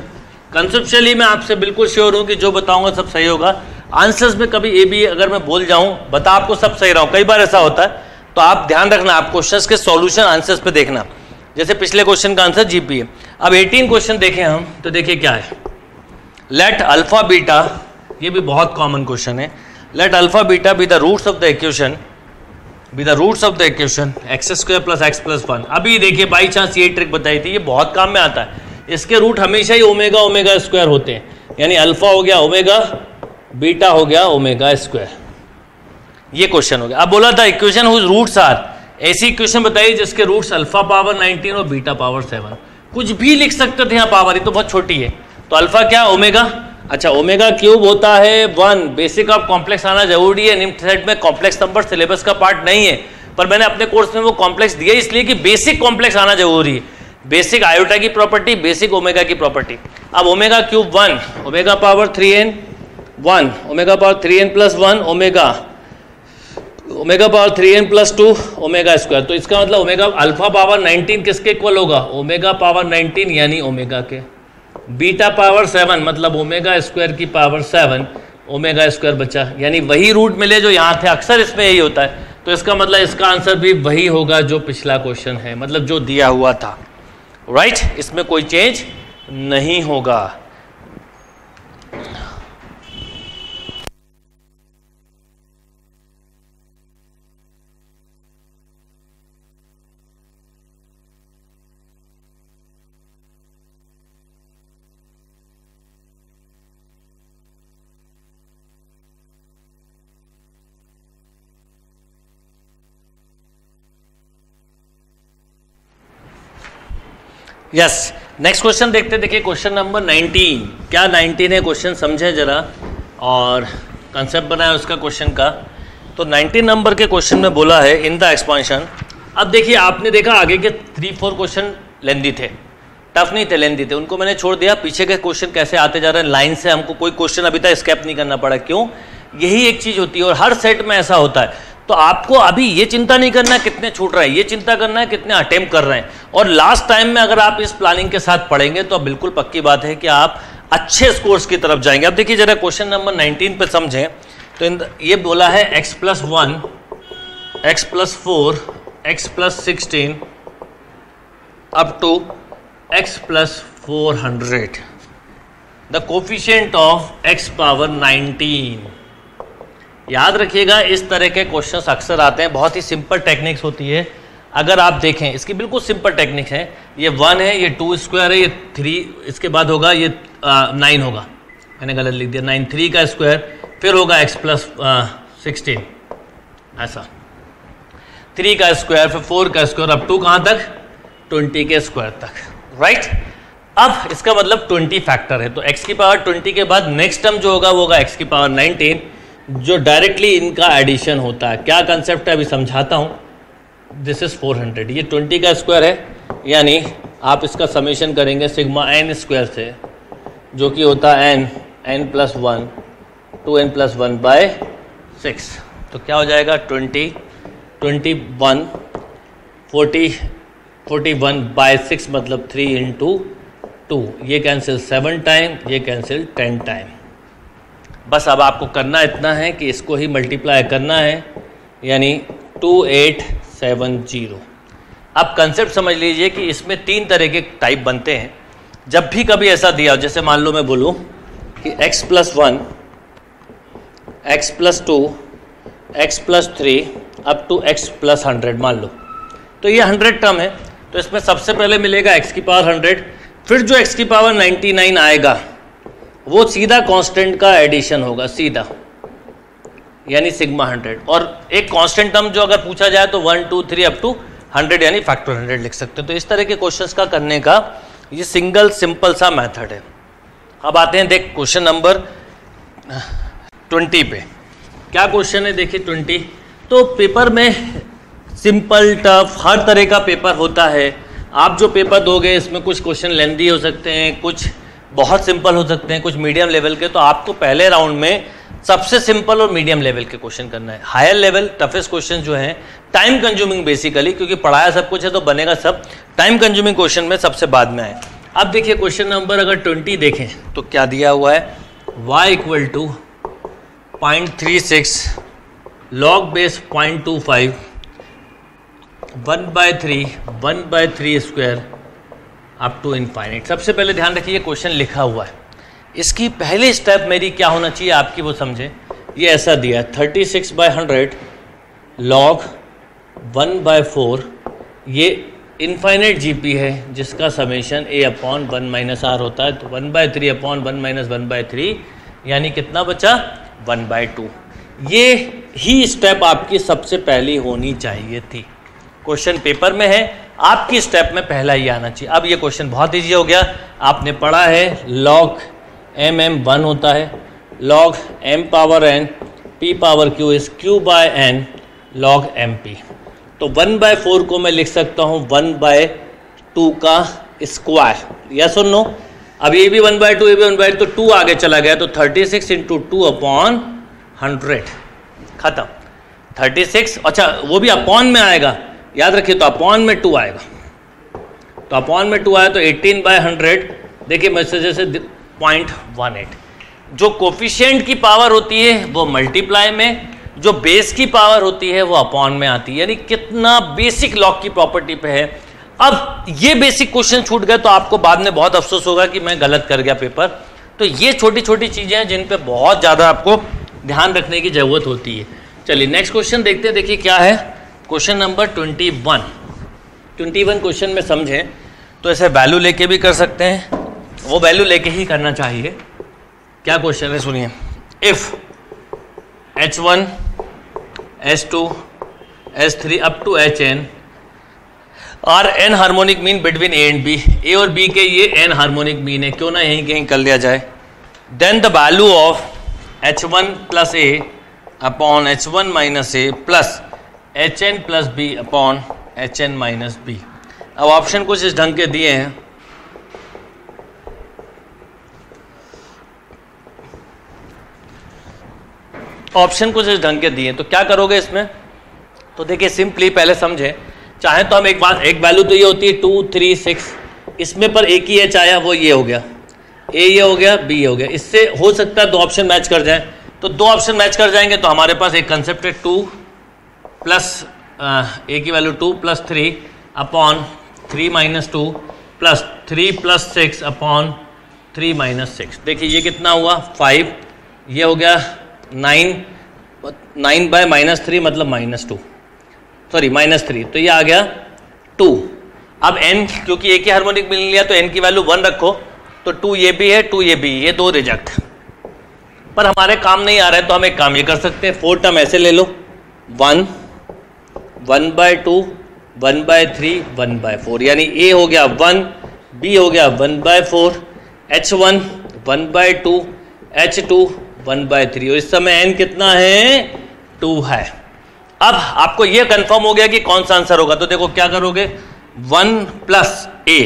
कंसेप्चुअली मैं आपसे बिल्कुल श्योर हूं कि जो बताऊंगा सब सही होगा। आंसर्स में कभी ए बी अगर मैं बोल जाऊं बता आपको सब सही रहा हूं, कई बार ऐसा होता है, तो आप ध्यान रखना, आप क्वेश्चंस के सॉल्यूशन आंसर्स पे देखना। जैसे पिछले क्वेश्चन का आंसर जीपी है। अब अठारह क्वेश्चन देखें हम, तो देखिए क्या है, लेट अल्फा बीटा, ये भी बहुत कॉमन क्वेश्चन है, let alpha beta be the roots of the equation be the roots of the equation x square plus x plus one. अभी देखिए बाई चांस ये ट्रिक बताई थी, ये बहुत काम में आता है। इसके रूट हमेशा ही ओमेगा ओमेगा स्क्वायर होते हैं, यानी अल्फा हो गया ओमेगा, बीटा हो गया ओमेगा स्क्वायर। ये क्वेश्चन हो गया। अब बोला था इक्वेशन हुज रूट्स आर, ऐसी इक्वेशन बताइए जिसके रूट्स अल्फा पावर नाइनटीन और बीटा पावर सेवन। कुछ भी लिख सकते थे यहाँ, पावर ये तो बहुत छोटी है। तो अल्फा क्या, ओमेगा, अच्छा ओमेगा क्यूब होता है वन। बेसिक ऑफ कॉम्प्लेक्स आना जरूरी है, निम्सेट में कॉम्प्लेक्स नंबर सिलेबस का पार्ट नहीं है, पर मैंने अपने कोर्स में वो कॉम्प्लेक्स दिया इसलिए कि बेसिक कॉम्प्लेक्स आना जरूरी है। बेसिक आयोटा की प्रॉपर्टी, बेसिक ओमेगा की प्रॉपर्टी। अब omega cube one, omega power three n one, omega power three n plus one, omega omega power three n plus two, omega square. तो इसका मतलब omega alpha power nineteen किसके equal होगा, omega power nineteen यानी omega के। Beta power seven मतलब omega square की power seven, omega square बचा, यानी वही रूट मिले जो यहाँ थे। अक्सर इसमें यही होता है, तो इसका मतलब इसका आंसर भी वही होगा जो पिछला क्वेश्चन है, मतलब जो दिया हुआ था, राइट right? इसमें कोई चेंज नहीं होगा। यस, नेक्स्ट क्वेश्चन देखते हैं। देखिए क्वेश्चन नंबर नाइनटीन, क्या नाइनटीन है क्वेश्चन समझे जरा और कंसेप्ट बनाया उसका क्वेश्चन का। तो नाइनटीन नंबर के क्वेश्चन में बोला है इन द एक्सपांशन। अब देखिए आपने देखा आगे के थ्री फोर क्वेश्चन लेंदी थे, टफ नहीं थे, लेंदी थे, उनको मैंने छोड़ दिया। पीछे के क्वेश्चन कैसे आते जा रहे हैं लाइन से, हमको कोई क्वेश्चन अभी तक स्केप नहीं करना पड़ा। क्यों, यही एक चीज होती है और हर सेट में ऐसा होता है। तो आपको अभी ये चिंता नहीं करना है कितने छूट रहे हैं, ये चिंता करना है कितने अटेम्प्ट कर रहे हैं। और लास्ट टाइम में अगर आप इस प्लानिंग के साथ पढ़ेंगे तो बिल्कुल पक्की बात है कि आप अच्छे स्कोर्स की तरफ जाएंगे। अब देखिए जरा क्वेश्चन नंबर नाइनटीन पे समझें। तो इन ये बोला है x plus one, x plus four, x plus sixteen up to x plus four hundred, the coefficient of x power nineteen. याद रखिएगा इस तरह के क्वेश्चंस अक्सर आते हैं, बहुत ही सिंपल टेक्निक्स होती है। अगर आप देखें इसकी बिल्कुल सिंपल टेक्निक है, ये वन है, ये टू स्क्वायर है, ये थ्री, इसके बाद होगा ये नाइन होगा, मैंने गलत लिख दिया, नाइन थ्री का स्क्वायर, फिर होगा एक्स प्लस सिक्सटीन, ऐसा थ्री का स्क्वायर, फिर फोर का स्क्वायर, अब टू कहाँ तक, ट्वेंटी के स्क्वायर तक, राइट। अब इसका मतलब ट्वेंटी फैक्टर है, तो एक्स की पावर ट्वेंटी के बाद नेक्स्ट टर्म जो होगा वो होगा एक्स की पावर नाइनटीन, जो डायरेक्टली इनका एडिशन होता है। क्या कंसेप्ट है अभी समझाता हूँ। दिस इज फोर हंड्रेड, ये ट्वेंटी का स्क्वायर है, यानी आप इसका समेशन करेंगे सिग्मा एन स्क्वायर से, जो कि होता है n n plus one, two n plus one by six. तो क्या हो जाएगा, twenty twenty one forty forty one by six मतलब थ्री इंटू टू, ये कैंसिल सेवन टाइम, ये कैंसिल टेन टाइम। बस अब आपको करना इतना है कि इसको ही मल्टीप्लाई करना है, यानी टू एट सेवन जीरो। अब कंसेप्ट समझ लीजिए कि इसमें तीन तरह के टाइप बनते हैं। जब भी कभी ऐसा दिया हो, जैसे मान लो मैं बोलूँ कि x plus one, x plus two, x plus three up to x plus hundred मान लो, तो ये हंड्रेड टर्म है। तो इसमें सबसे पहले मिलेगा x की पावर हंड्रेड, फिर जो x की पावर नाइन्टी नाइन आएगा वो सीधा कांस्टेंट का एडिशन होगा, सीधा, यानी सिग्मा हंड्रेड। और एक कांस्टेंट टर्म जो अगर पूछा जाए तो one two three up to hundred यानी फैक्टर हंड्रेड लिख सकते हैं। तो इस तरह के क्वेश्चंस का करने का ये सिंगल सिंपल सा मेथड है। अब आते हैं देख क्वेश्चन नंबर ट्वेंटी पे। क्या क्वेश्चन है देखिए ट्वेंटी। तो पेपर में सिंपल टफ हर तरह का पेपर होता है। आप जो पेपर दोगे इसमें कुछ क्वेश्चन लेंदी हो सकते हैं, कुछ बहुत सिंपल हो सकते हैं, कुछ मीडियम लेवल के। तो आपको पहले राउंड में सबसे सिंपल और मीडियम लेवल के क्वेश्चन करना है। हायर लेवल टफेस्ट क्वेश्चन जो हैं टाइम कंज्यूमिंग बेसिकली, क्योंकि पढ़ाया सब कुछ है तो बनेगा सब, टाइम कंज्यूमिंग क्वेश्चन में सबसे बाद में आए। अब देखिए क्वेश्चन नंबर अगर ट्वेंटी देखें तो क्या दिया हुआ है, y equal to point three six log base point two five one by three one by three square up to infinite. सबसे पहले ध्यान रखिए ये क्वेश्चन लिखा हुआ है, इसकी पहली स्टेप मेरी क्या होना चाहिए आपकी वो समझे। ये ऐसा दिया है thirty six by hundred log one by four, ये इनफाइनाइट जीपी है जिसका summation a upon one minus r होता है, तो one by three upon one minus one by three यानी कितना बचा, वन बाय टू। ये ही स्टेप आपकी सबसे पहली होनी चाहिए थी, क्वेश्चन पेपर में है, आपकी स्टेप में पहला ही आना चाहिए। अब ये क्वेश्चन बहुत ईजी हो गया, आपने पढ़ा है लॉग एम एम वन होता है, log m power n p power q is q by n log m p. तो वन बाय फोर को मैं लिख सकता हूँ वन बाय टू का स्क्वायर, यस और नो। अब ये भी वन बाय टू, ये भी वन बाय, तो टू आगे चला गया, तो thirty six into two upon hundred, खत्म। थर्टी सिक्स, अच्छा वो भी अपॉन में आएगा, याद रखिए, तो अपॉन में टू आएगा, तो अपॉन में टू आया तो एटीन बाय हंड्रेड, देखिए मैसेज जैसे पॉइंट वन एट। जो कोफिशिएंट की पावर होती है वो मल्टीप्लाई में, जो बेस की पावर होती है वो अपॉन में आती है, यानी कितना बेसिक लॉग की प्रॉपर्टी पे है। अब ये बेसिक क्वेश्चन छूट गए तो आपको बाद में बहुत अफसोस होगा कि मैं गलत कर गया पेपर। तो ये छोटी छोटी चीजें हैं जिन पे बहुत ज़्यादा आपको ध्यान रखने की ज़रूरत होती है। चलिए नेक्स्ट क्वेश्चन देखते हैं, देखिए क्या है question number twenty one. Twenty one question में समझें तो ऐसे वैल्यू लेके भी कर सकते हैं, वो वैल्यू लेके ही करना चाहिए। क्या क्वेश्चन है सुनिए, if h one h two h three up to h n r n harmonic mean between A and B, ए और बी के ये एन हार्मोनिक मीन है, क्यों ना यहीं कहीं कर लिया जाए। Then the value of h one plus a upon h one minus a plus h n plus b upon h n minus b. अब ऑप्शन कुछ इस ढंग के दिए हैं, ऑप्शन कुछ इस ढंग के दिए, तो क्या करोगे इसमें, तो देखिए सिंपली पहले समझे, चाहे तो हम एक बात, एक वैल्यू तो ये होती है टू थ्री सिक्स, इसमें पर एक ही एच आया, वो ये हो गया, ए ये हो गया, बी ये हो गया, इससे हो सकता है दो ऑप्शन मैच कर जाए, तो दो ऑप्शन मैच कर जाएंगे तो हमारे पास एक कंसेप्ट है टू प्लस ए की value two plus three upon three minus two plus three plus six upon three minus six. देखिए ये कितना हुआ फाइव, ये हो गया nine, nine by minus three मतलब minus two, sorry minus three, तो ये आ गया टू। अब n क्योंकि एक ही हार्मोनिक मिल लिया तो n की वैल्यू वन रखो, तो टू ये भी है, टू ये भी, ये दो रिजेक्ट, पर हमारे काम नहीं आ रहा है तो हम एक काम ये कर सकते हैं, फोर टर्म ऐसे ले लो, one one by two one by three one by four, यानी a हो गया वन, b हो गया one by four, h one one by two, h two one by three, और इस समय n कितना है, टू है। अब आपको यह कंफर्म हो गया कि कौन सा आंसर होगा, तो देखो क्या करोगे, वन प्लस ए,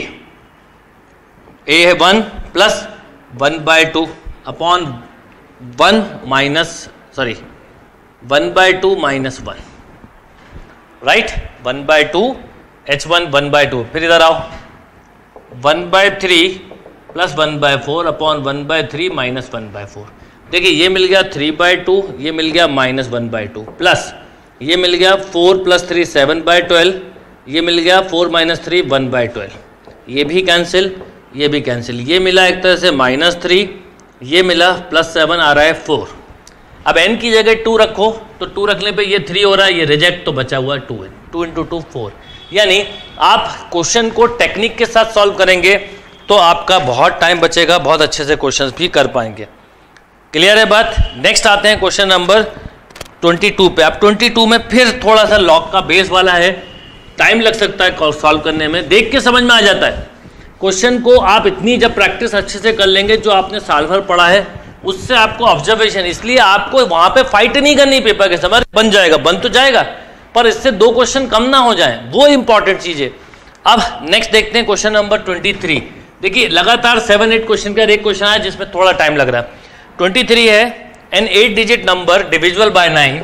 ए है one plus one by two upon one minus sorry one by two minus one, right, one by two h one one by two, फिर इधर आओ one by three plus one by four upon one by three minus one by four. देखिए ये मिल गया three by to, ये मिल गया minus one by two, plus ये मिल गया four plus three seven by twelve, ये मिल गया four minus three one by twelve, ये भी कैंसिल, ये भी कैंसिल, ये मिला एक तरह से माइनस थ्री, ये मिला प्लस सेवन आ रहा है फोर। अब n की जगह टू रखो, तो टू रखने पे ये थ्री हो रहा है, ये रिजेक्ट, तो बचा हुआ टू है, टू इंटू टू फोर। यानी आप क्वेश्चन को टेक्निक के साथ सॉल्व करेंगे तो आपका बहुत टाइम बचेगा, बहुत अच्छे से क्वेश्चंस भी कर पाएंगे। क्लियर है बात। नेक्स्ट आते हैं क्वेश्चन नंबर ट्वेंटी टू पे। अब ट्वेंटी टू में फिर थोड़ा सा लॉग का बेस वाला है, टाइम लग सकता है सॉल्व करने में, देख के समझ में आ जाता है क्वेश्चन को। आप इतनी जब प्रैक्टिस अच्छे से कर लेंगे, जो आपने साल भर पढ़ा है उससे आपको ऑब्जर्वेशन, इसलिए आपको वहां पे फाइट नहीं करनी पेपर के समय, बन जाएगा, बन तो जाएगा, पर इससे दो क्वेश्चन कम ना हो जाए, वो इंपॉर्टेंट चीज है। अब नेक्स्ट देखते हैं क्वेश्चन नंबर ट्वेंटी थ्री। देखिए लगातार सेवन एट क्वेश्चन का एक क्वेश्चन आया जिसमें थोड़ा टाइम लग रहा है। ट्वेंटी थ्री है, an eight digit number divisible by nine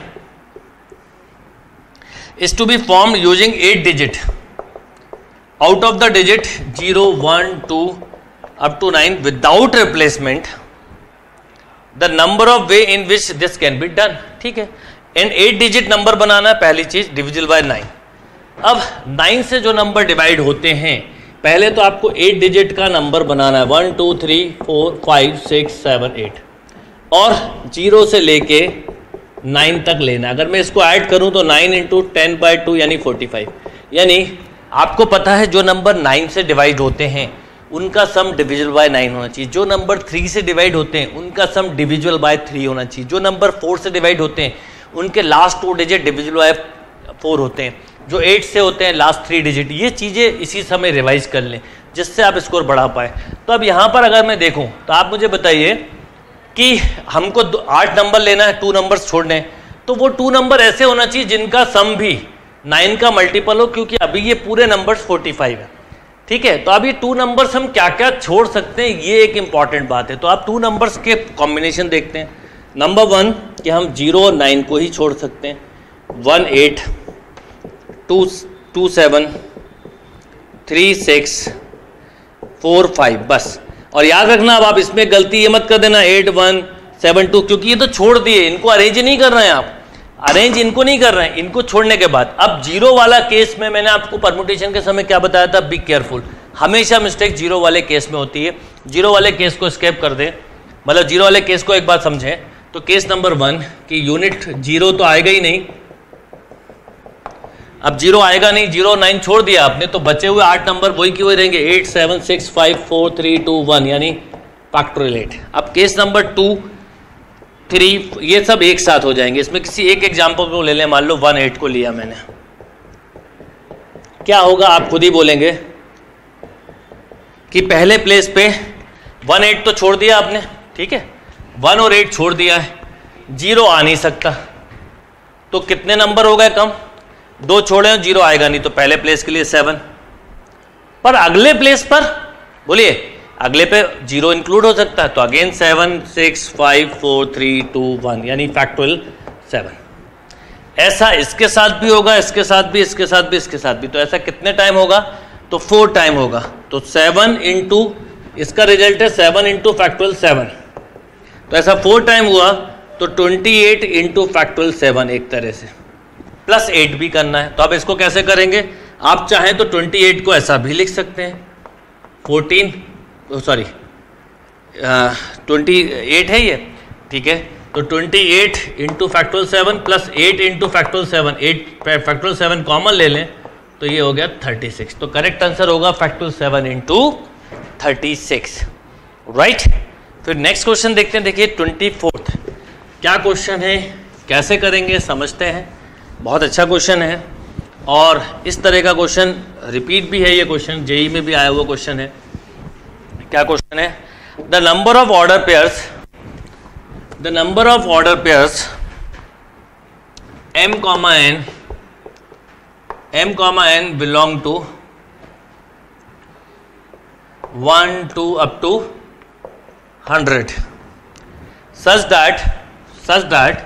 is to be formed using eight digit. Out of the digit zero, one, two, up to nine without replacement the number of way in which this can be done. ठीक है, and eight digit number बनाना है, पहली चीज divisible by nine. अब nine से जो number divide होते हैं, पहले तो आपको एट डिजिट का नंबर बनाना है, one two three four five six seven eight, और जीरो से लेके नाइन तक लेना। अगर मैं इसको ऐड करूं तो nine into ten by two यानी फोर्टी फाइव। यानी आपको पता है जो नंबर नाइन से डिवाइड होते हैं उनका सम डिविजिबल बाय नाइन होना चाहिए, जो नंबर थ्री से डिवाइड होते हैं उनका सम डिविजिबल बाय थ्री होना चाहिए, जो नंबर फोर से डिवाइड होते हैं उनके last two digit divisible by four होते हैं, जो एट से होते हैं लास्ट थ्री डिजिट। ये चीज़ें इसी समय रिवाइज कर लें जिससे आप स्कोर बढ़ा पाए। तो अब यहाँ पर अगर मैं देखूँ तो आप मुझे बताइए कि हमको आठ नंबर लेना है, टू नंबर्स छोड़ने हैं, तो वो टू नंबर ऐसे होना चाहिए जिनका सम भी नाइन का मल्टीपल हो, क्योंकि अभी ये पूरे नंबर्स फोर्टी फाइव है। ठीक है, तो अब ये टू नंबर्स हम क्या क्या छोड़ सकते हैं, ये एक इंपॉर्टेंट बात है। तो आप टू नंबर्स के कॉम्बिनेशन देखते हैं। नंबर वन कि हम जीरो और नाइन को ही छोड़ सकते हैं, one eight, two two seven, three six, four five, बस। और याद रखना अब आप इसमें गलती ये मत कर देना एट वन सेवन टू, क्योंकि ये तो छोड़ दिए, इनको अरेंज नहीं कर रहे हैं आप, अरेंज इनको नहीं कर रहे हैं, इनको छोड़ने के बाद। अब जीरो वाला केस में मैंने आपको परमुटेशन के समय क्या बताया था, बी केयरफुल, हमेशा मिस्टेक जीरो वाले केस में होती है। जीरो वाले केस को स्केप कर दें, मतलब जीरो वाले केस को एक बात समझें। तो केस नंबर वन कि यूनिट जीरो तो आएगा ही नहीं, अब जीरो आएगा नहीं, जीरो नाइन छोड़ दिया आपने, तो बचे हुए आठ नंबर वही की वही रहेंगे, eight seven six five four three two one, यानी फैक्टोरियल एट। अब केस नंबर टू थ्री ये सब एक साथ हो जाएंगे। इसमें किसी एक एग्जाम्पल को ले लें, मान लो वन एट को लिया मैंने, क्या होगा आप खुद ही बोलेंगे कि पहले प्लेस पे वन एट तो छोड़ दिया आपने, ठीक है, वन और एट छोड़ दिया है, जीरो आ नहीं सकता, तो कितने नंबर हो गए कम, दो छोड़े और जीरो आएगा नहीं, तो पहले प्लेस के लिए सेवन। पर अगले प्लेस पर बोलिए, अगले पे जीरो इंक्लूड हो सकता है, तो again seven six five four three two one, यानी फैक्टोरियल सेवन। ऐसा इसके साथ भी होगा, इसके साथ भी, इसके साथ भी, इसके साथ भी। तो ऐसा कितने टाइम होगा, तो फोर टाइम होगा। तो सेवन इंटू इसका रिजल्ट है सेवन इंटू फैक्टोरियल सेवन, तो ऐसा फोर टाइम हुआ, तो twenty eight into factorial seven एक तरह से, प्लस एट भी करना है। तो अब इसको कैसे करेंगे, आप चाहें तो ट्वेंटी एट को ऐसा भी लिख सकते हैं, फोर्टीन सॉरी ट्वेंटी एट है ये, ठीक है, तो twenty eight into factorial seven plus eight into factorial seven, eight factorial seven common ले लें तो ये हो गया थर्टी सिक्स। तो करेक्ट आंसर होगा factorial seven into thirty six, right. फिर नेक्स्ट क्वेश्चन देखते हैं, देखिए ट्वेंटी फोर्थ क्या क्वेश्चन है, कैसे करेंगे समझते हैं। बहुत अच्छा क्वेश्चन है और इस तरह का क्वेश्चन रिपीट भी है, ये क्वेश्चन जेई में भी आया हुआ क्वेश्चन है। क्या क्वेश्चन है, the number of order pairs the number of order pairs m comma n m comma n belong to one to up to one hundred such that such that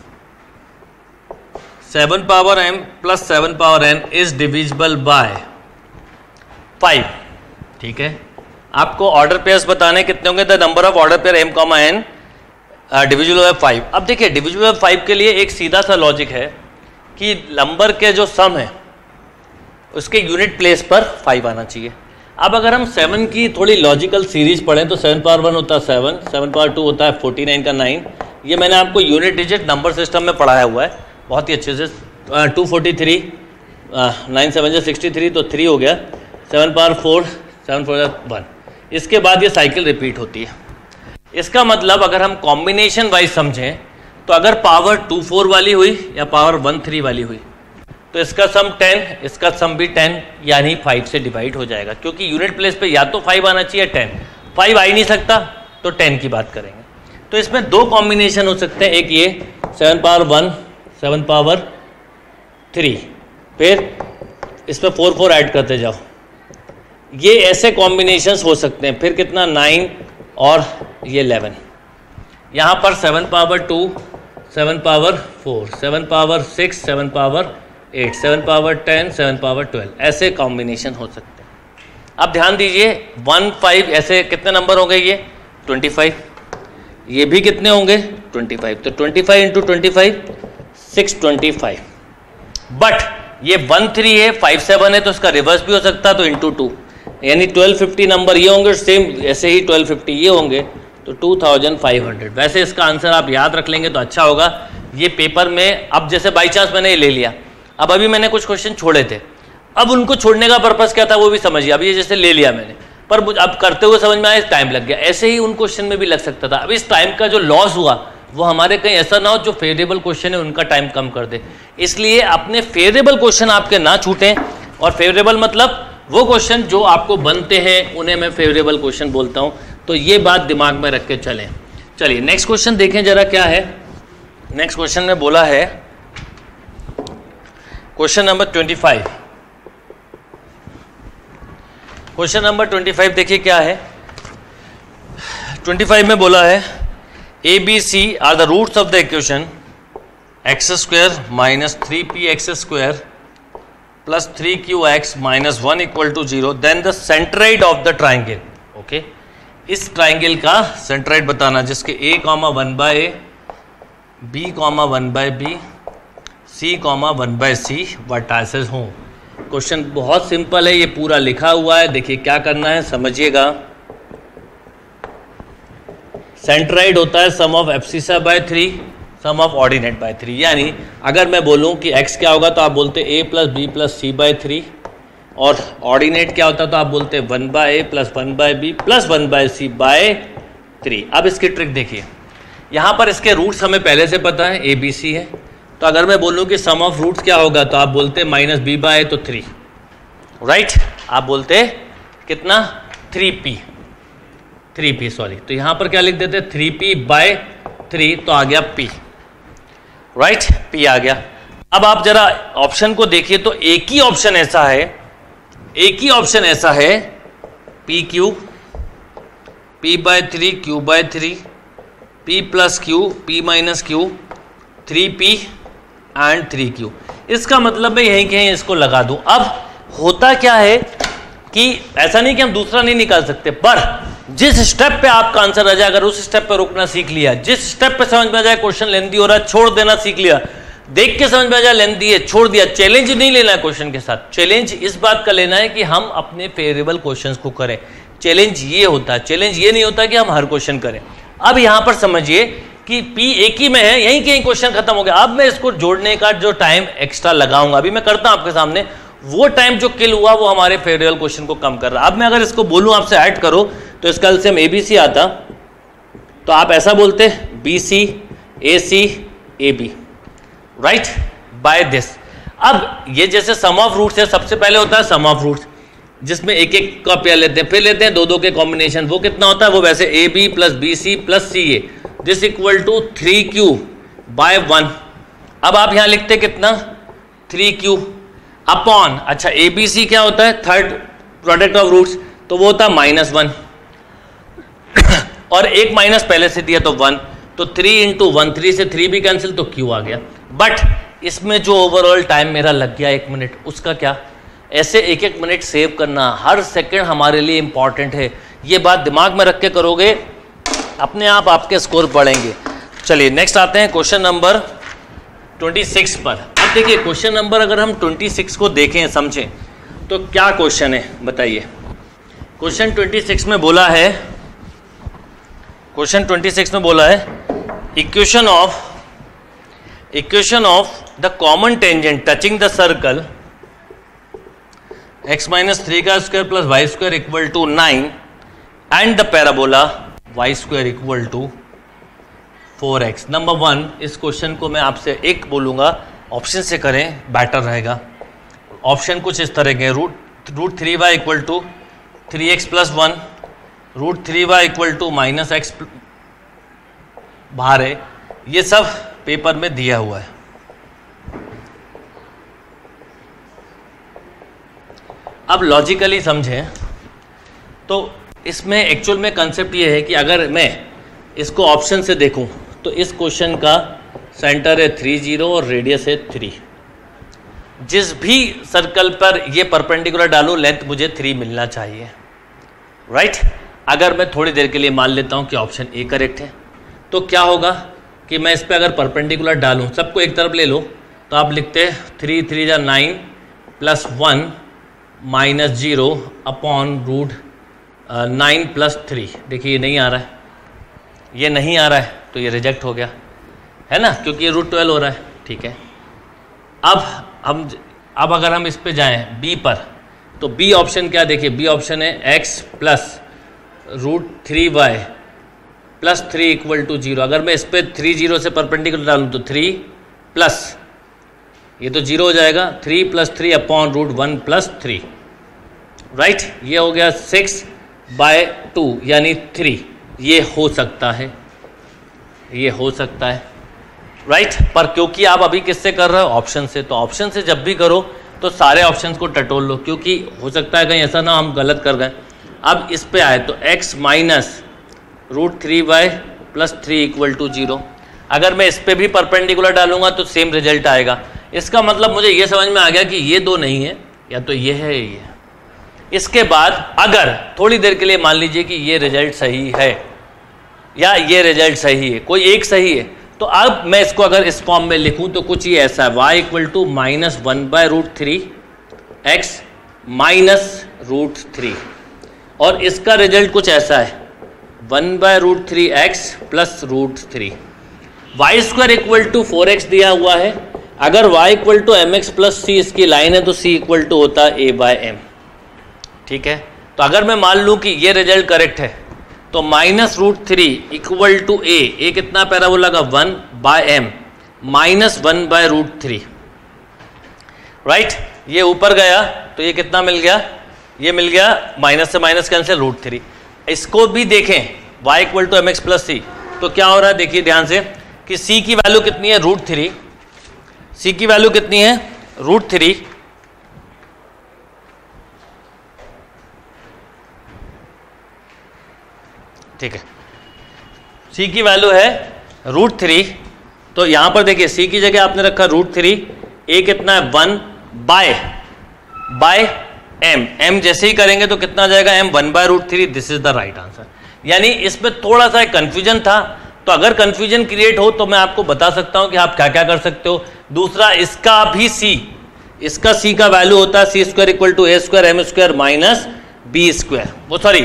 seven power m plus seven power n is divisible by five। ठीक है, आपको order pairs बताने कितने होंगे, the number of order pair m comma n divisible by five. अब देखिए divisible by five के लिए एक सीधा सा लॉजिक है कि नंबर के जो सम है उसके यूनिट प्लेस पर फाइव आना चाहिए। अब अगर हम सेवन की थोड़ी लॉजिकल सीरीज पढ़ें तो सेवन पावर वन होता है सेवन, सेवन पावर टू होता है फोर्टी नाइन का नाइन, ये मैंने आपको यूनिट डिजिट नंबर सिस्टम में पढ़ाया हुआ है बहुत ही अच्छे से। Two forty three nine seven जो सिक्सटी थ्री, तो थ्री हो गया, seven power four, seven four one, इसके बाद ये साइकिल रिपीट होती है। इसका मतलब अगर हम कॉम्बिनेशन वाइज समझें तो अगर पावर टू फोर वाली हुई या पावर वन थ्री वाली हुई तो इसका सम टेन, इसका सम भी टेन, यानी फाइव से डिवाइड हो जाएगा, क्योंकि यूनिट प्लेस पे या तो फाइव आना चाहिए टेन, फाइव आ ही नहीं सकता तो टेन की बात करेंगे। तो इसमें दो कॉम्बिनेशन हो सकते हैं, एक ये seven power one, seven power three, फिर इसमें फोर फोर ऐड करते जाओ, ये ऐसे कॉम्बिनेशंस हो सकते हैं। फिर कितना, नाइन और ये इलेवन, यहाँ पर seven power two, seven power four, seven power six, seven power eight, seven power ten, seven power twelve, ऐसे कॉम्बिनेशन हो सकते हैं। अब ध्यान दीजिए वन फाइव ऐसे कितने नंबर होंगे ये ट्वेंटी फाइव, ये भी कितने होंगे ट्वेंटी फाइव, तो twenty five into twenty five six twenty five. But ये वन थ्री है फाइव सेवन है तो इसका रिवर्स भी हो सकता है, तो इंटू टू यानी ट्वेल्व फिफ्टी नंबर ये होंगे, सेम ऐसे ही ट्वेल्व फिफ्टी ये होंगे, तो टू थाउजेंड फाइव हंड्रेड। वैसे इसका आंसर आप याद रख लेंगे तो अच्छा होगा। ये पेपर में अब जैसे बाई चांस मैंने ये ले लिया, अब अभी मैंने कुछ क्वेश्चन छोड़े थे, अब उनको छोड़ने का पर्पस क्या था वो भी समझिए। अब ये जैसे ले लिया मैंने, पर अब करते हुए समझ में आया टाइम लग गया, ऐसे ही उन क्वेश्चन में भी लग सकता था। अब इस टाइम का जो लॉस हुआ वो हमारे कहीं ऐसा ना हो जो फेवरेबल क्वेश्चन है उनका टाइम कम कर दे, इसलिए अपने फेवरेबल क्वेश्चन आपके ना छूटें। और फेवरेबल मतलब वो क्वेश्चन जो आपको बनते हैं उन्हें मैं फेवरेबल क्वेश्चन बोलता हूं, तो ये बात दिमाग में रख के चलें। चलिए नेक्स्ट क्वेश्चन देखें जरा क्या है। नेक्स्ट क्वेश्चन में बोला है question number twenty five. Question number twenty five देखिए क्या है। ट्वेंटी फाइव में बोला है A B c are the roots of the equation x square minus three p x square plus three q x minus one equal to zero, then the centroid of the triangle. Okay, इस triangle का centroid बताना जिसके a comma one by a, b comma one by b, c comma one by c vertices हों। क्वेश्चन बहुत simple है, ये पूरा लिखा हुआ है। देखिए क्या करना है समझिएगा। सेंट्राइड होता है sum of abscissa by three, sum of ordinate by three. यानी अगर मैं बोलूं कि x क्या होगा तो आप बोलते a plus B plus c by three, और ऑर्डिनेट क्या होता तो आप बोलते one by A plus one by b plus one by c by three. अब इसकी ट्रिक देखिए, यहाँ पर इसके रूट्स हमें पहले से पता है ए बी सी है, तो अगर मैं बोलूँ कि सम ऑफ रूट्स क्या होगा तो आप बोलते माइनस बी बाय तो थ्री, राइट। आप बोलते कितना three p, three p sorry, तो यहाँ पर क्या लिख देते थ्री पी बाय थ्री, तो आ गया पी, राइट, पी आ गया। अब आप जरा ऑप्शन को देखिए तो एक ही ऑप्शन ऐसा है, एक ही ऑप्शन ऐसा है p q, p by three, Q by three, p plus q, p minus q, three p and three q. इसका मतलब मैं यहीं कहीं इसको लगा दूं। अब होता क्या है कि ऐसा नहीं कि हम दूसरा नहीं निकाल सकते, पर जिस स्टेप पे आपका आंसर आ जाए अगर उस स्टेप पे रुकना सीख लिया, जिस स्टेप पे समझ में आ जाए क्वेश्चन लेंथी हो रहा है छोड़ देना सीख लिया, देख के समझ में आ जाए लेंथी है छोड़ दिया। चैलेंज नहीं लेना है क्वेश्चन के साथ, चैलेंज इस बात का लेना है कि हम अपने फेवरेबल क्वेश्चंस को करें। चैलेंज ये होता है, चैलेंज ये नहीं होता कि हम हर क्वेश्चन करें। अब यहां पर समझिए कि पी एक ही में है, यहीं कहीं क्वेश्चन खत्म हो गया। अब मैं इसको जोड़ने का जो टाइम एक्स्ट्रा लगाऊंगा, अभी मैं करता हूं आपके सामने, वो टाइम जो किल हुआ वो हमारे फेवरेबल क्वेश्चन को कम कर रहा है। अब मैं अगर इसको बोलूं आपसे ऐड करो तो इसका एलसीएम ए बी सी आता, तो आप ऐसा बोलते B C A C A B, right, by this. अब ये जैसे सम ऑफ रूट्स है, सबसे पहले होता है सम ऑफ रूट्स जिसमें एक एक का पेयर लेते हैं, फिर लेते हैं दो दो के कॉम्बिनेशन, वो कितना होता है वो वैसे A B plus B C plus C A, this equal to three Q by one. अब आप यहां लिखते कितना थ्री क्यू अपॉन, अच्छा ए बी सी क्या होता है थर्ड प्रोडक्ट ऑफ रूट्स, तो वो होता है माइनस वन और एक माइनस पहले से दिया तो वन, तो थ्री इंटू वन, थ्री से थ्री भी कैंसिल तो क्यू आ गया। बट इसमें जो ओवरऑल टाइम मेरा लग गया एक मिनट, उसका क्या, ऐसे एक एक मिनट सेव करना, हर सेकंड हमारे लिए इंपॉर्टेंट है। ये बात दिमाग में रख के करोगे अपने आप आपके स्कोर बढ़ेंगे। चलिए नेक्स्ट आते हैं क्वेश्चन नंबर ट्वेंटी सिक्स पर। अब देखिए क्वेश्चन नंबर अगर हम ट्वेंटी सिक्स को देखें समझें तो क्या क्वेश्चन है बताइए। क्वेश्चन ट्वेंटी सिक्स में बोला है, क्वेश्चन ट्वेंटी सिक्स में बोला है equation of equation of the common tangent touching the circle x minus three का square plus Y square equal to nine and the parabola Y square equal to four X. Number one, इस question को मैं आपसे एक बोलूंगा option से करें better रहेगा। ऑप्शन कुछ इस तरह के, root root three Y equal to three X plus one, root three Y equal to minus X बाहर है, ये सब पेपर में दिया हुआ है। अब लॉजिकली समझें तो इसमें एक्चुअल में कंसेप्ट ये है कि अगर मैं इसको ऑप्शन से देखूं तो इस क्वेश्चन का सेंटर है थ्री जीरो और रेडियस है थ्री। जिस भी सर्कल पर ये परपेंडिकुलर डालूं लेंथ मुझे थ्री मिलना चाहिए, राइट right? अगर मैं थोड़ी देर के लिए मान लेता हूं कि ऑप्शन ए करेक्ट है, तो क्या होगा कि मैं इस पर अगर परपेंडिकुलर डालूं, सबको एक तरफ ले लो, तो आप लिखते हैं थ्री थ्री जा nine plus one minus zero upon root nine plus three. देखिए ये नहीं आ रहा है, ये नहीं आ रहा है, तो ये रिजेक्ट हो गया है ना, क्योंकि ये रूट ट्वेल्व हो रहा है। ठीक है, अब हम अब अगर हम इस पे जाएं बी पर, तो बी ऑप्शन क्या, देखिए बी ऑप्शन है x plus root three Y plus three equal to zero. अगर मैं इस पर थ्री जीरो से परपेंडिकुलर डालूँ तो थ्री प्लस ये तो जीरो हो जाएगा, three plus three upon root one plus three, right. ये हो गया सिक्स बाय टू यानी थ्री। ये हो सकता है, ये हो सकता है, राइट right? पर क्योंकि आप अभी किससे कर रहे हो, ऑप्शन से, तो ऑप्शन से जब भी करो तो सारे ऑप्शंस को टटोल लो, क्योंकि हो सकता है कहीं ऐसा ना हम गलत कर गए। अब इस पे आए तो x minus root three Y plus three equal to zero. अगर मैं इस पे भी परपेंडिकुलर डालूंगा तो सेम रिजल्ट आएगा। इसका मतलब मुझे ये समझ में आ गया कि ये दो नहीं है, या तो ये है ये। इसके बाद अगर थोड़ी देर के लिए मान लीजिए कि ये रिजल्ट सही है या ये रिजल्ट सही है, कोई एक सही है, तो अब मैं इसको अगर इस फॉर्म में लिखूं तो कुछ ये ऐसा है, y equal to minus one by root three X minus root three, और इसका रिजल्ट कुछ ऐसा है, one by root three X plus root three. Y square equal to four X दिया हुआ है। अगर y equal to M X plus C इसकी लाइन है तो c इक्वल टू होता है a बाय एम। ठीक है, तो अगर मैं मान लूँ कि ये रिजल्ट करेक्ट है तो minus root three equal to A, A कितना पैराबोला का one by M minus one by root three, right. ये ऊपर गया तो ये कितना मिल गया, ये मिल गया माइनस से माइनस कैंसिल रूट थ्री। इसको भी देखें y equal to M X plus C, तो क्या हो रहा है देखिए ध्यान से कि c की वैल्यू कितनी है रूट थ्री, c की वैल्यू कितनी है रूट थ्री, ठीक है, c की वैल्यू है रूट थ्री। तो यहां पर देखिए c की जगह आपने रखा रूट थ्री, a कितना है one by by m, m जैसे ही करेंगे तो कितना आ जाएगा m one by root three. This is the right answer. यानी इसमें थोड़ा सा कंफ्यूजन था, तो अगर कंफ्यूजन क्रिएट हो तो मैं आपको बता सकता हूं कि आप क्या क्या कर सकते हो। दूसरा, इसका भी c, इसका c का वैल्यू होता है C square equal to A square M square minus B square, वो sorry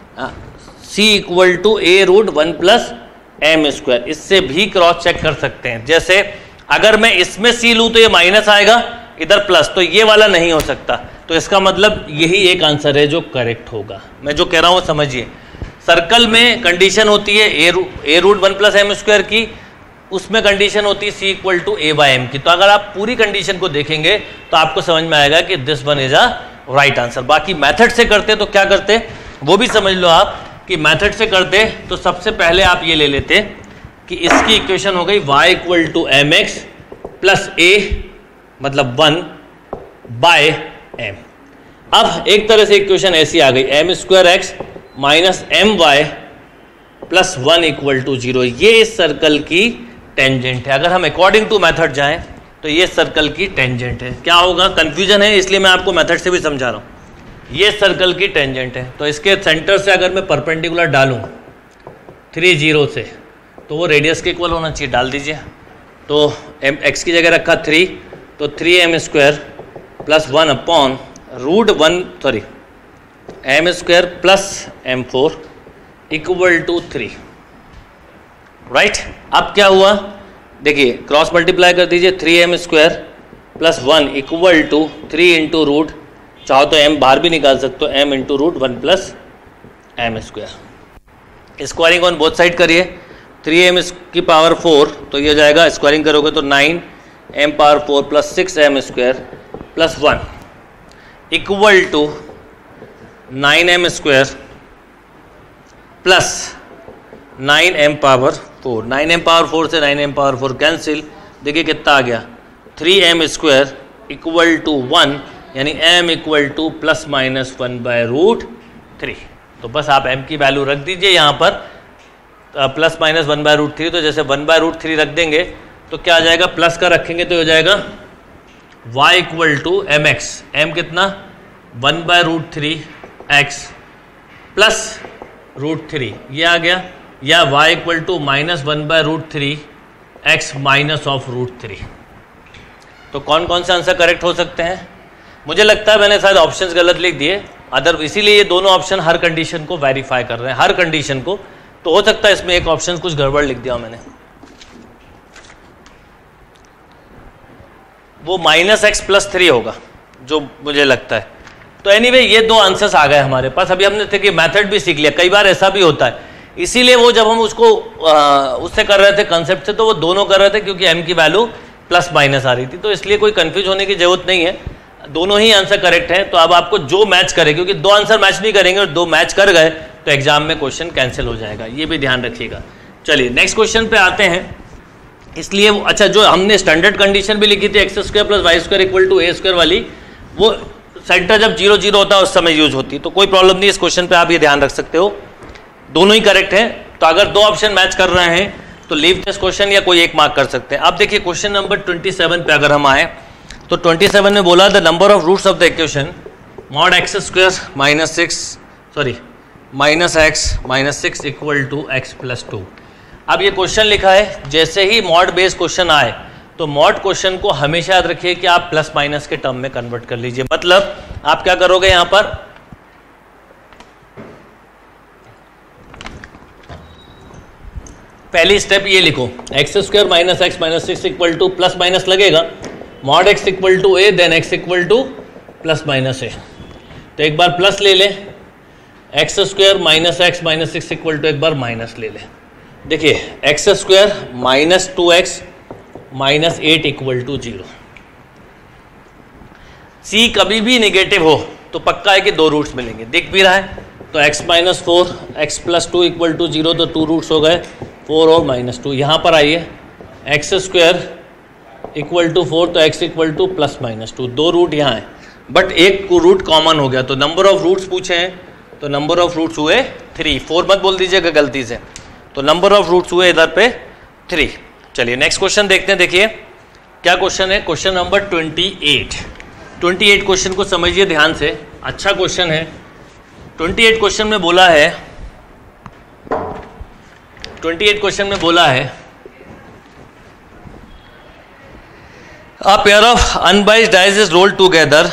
c equal to A root one plus M square. इससे भी क्रॉस चेक कर सकते हैं। जैसे अगर मैं इसमें c लूँ तो ये माइनस आएगा, इधर प्लस, तो ये वाला नहीं हो सकता। तो इसका मतलब यही एक आंसर है जो करेक्ट होगा। मैं जो कह रहा हूँ समझिए, सर्कल में कंडीशन होती है A root A root one plus M square की, उसमें कंडीशन होती है c equal to A by M की। तो अगर आप पूरी कंडीशन को देखेंगे तो आपको समझ में आएगा कि this one is a right answer. बाकी मेथड से करते तो क्या करते वो भी समझ लो आप, कि मेथड से करते तो सबसे पहले आप ये ले लेते कि इसकी इक्वेशन हो गई y equal to M X plus A मतलब वन बाय एम। अब एक तरह से इक्वेशन ऐसी आ गई, M square x minus M Y plus one equal to zero. ये इस सर्कल की टेंजेंट है। अगर हम अकॉर्डिंग टू मेथड जाएं तो ये सर्कल की टेंजेंट है। क्या होगा, कंफ्यूजन है इसलिए मैं आपको मेथड से भी समझा रहा हूँ। ये सर्कल की टेंजेंट है, तो इसके सेंटर से अगर मैं परपेंडिकुलर डालूं थ्री जीरो से तो वो रेडियस के इक्वल होना चाहिए, डाल दीजिए। तो एम एक्स की जगह रखा थ्री, तो three M square plus one upon root one sorry M square plus M four equal to three, right. अब क्या हुआ देखिए, क्रॉस मल्टीप्लाई कर दीजिए, three M square plus one equal to three into root, चाहो तो m बाहर भी निकाल सकते हो, m into root one plus M square. Squaring on both side करिए, थ्री एम की पावर फोर, तो ये हो जाएगा स्क्वायरिंग करोगे तो nine M power four plus six M square plus one equal to nine M square plus nine M power four. Nine M power four से nine M power four cancel, देखिए कितना आ गया, three M square equal to one, यानी m equal to plus minus one by root three. तो बस आप m की वैल्यू रख दीजिए यहाँ पर, plus minus one by root three. तो जैसे वन बाय रूट थ्री रख देंगे तो क्या आ जाएगा, प्लस का रखेंगे तो हो जाएगा y equal to M X, M कितना one by root three X plus root three, ये आ गया, या y equal to minus one by root three X minus of root three. तो कौन कौन से आंसर करेक्ट हो सकते हैं? मुझे लगता है मैंने शायद ऑप्शंस गलत लिख दिए, अदर इसीलिए ये दोनों ऑप्शन हर कंडीशन को वेरीफाई कर रहे हैं, हर कंडीशन को। तो हो सकता है इसमें एक ऑप्शन कुछ गड़बड़ लिख दिया मैंने, वो माइनस एक्स प्लस थ्री होगा जो मुझे लगता है। तो एनीवे ये दो आंसर्स आ गए हमारे पास। अभी हमने थे कि मेथड भी सीख लिया, कई बार ऐसा भी होता है, इसीलिए वो जब हम उसको आ, उससे कर रहे थे कंसेप्ट से, तो वो दोनों कर रहे थे क्योंकि एम की वैल्यू प्लस माइनस आ रही थी, तो इसलिए कोई कंफ्यूज होने की जरूरत नहीं है, दोनों ही आंसर करेक्ट हैं। तो अब आपको जो मैच करे, क्योंकि दो आंसर मैच नहीं करेंगे और दो मैच कर गए तो एग्जाम में क्वेश्चन कैंसिल हो जाएगा, ये भी ध्यान रखिएगा। चलिए नेक्स्ट क्वेश्चन पे आते हैं। इसलिए वो अच्छा, जो हमने स्टैंडर्ड कंडीशन भी लिखी थी X square plus Y square equal to A square वाली, वो सेंटर जब जीरो जीरो होता है उस समय यूज होती है, तो कोई प्रॉब्लम नहीं, इस क्वेश्चन पे आप ये ध्यान रख सकते हो, दोनों ही करेक्ट हैं। तो अगर दो ऑप्शन मैच कर रहे हैं तो लीव दिस क्वेश्चन या कोई एक मार्क कर सकते हैं। अब देखिए क्वेश्चन नंबर ट्वेंटी सेवन पे अगर हम आए तो ट्वेंटी सेवन में बोला the number of roots of the equation mod X square minus six sorry minus x minus six equal to x plus two. अब ये क्वेश्चन लिखा है, जैसे ही मॉड बेस्ड क्वेश्चन आए तो मॉड क्वेश्चन को हमेशा याद रखिए कि आप प्लस माइनस के टर्म में कन्वर्ट कर लीजिए। मतलब आप क्या करोगे, यहां पर पहली स्टेप ये लिखो, X square minus x minus six equal to plus minus लगेगा, mod X equal to A then X equal to plus minus A. तो एक बार प्लस ले लें, X square minus x minus six equal to एक बार minus ले लें। देखिए X square minus two X minus eight equal to zero. सी कभी भी निगेटिव हो तो पक्का है कि दो रूट्स मिलेंगे, दिख भी रहा है। तो x minus four x plus two equal to zero, तो टू रूट्स हो गए, फोर और माइनस टू। यहाँ पर आइए, X square equal to four, तो x equal to plus minus two, दो रूट यहाँ है बट एक रूट कॉमन हो गया, तो नंबर ऑफ रूट्स पूछे हैं तो नंबर ऑफ रूट्स हुए थ्री, फोर मत बोल दीजिएगा गलती से, तो नंबर ऑफ रूट्स हुए इधर पे थ्री। चलिए नेक्स्ट क्वेश्चन देखते हैं। देखिए क्या क्वेश्चन है, question number twenty eight. Twenty eight question को समझिए ध्यान से, अच्छा क्वेश्चन है। ट्वेंटी एट क्वेश्चन में बोला है ट्वेंटी एट क्वेश्चन में बोला है a pair of unbiased dice is rolled together.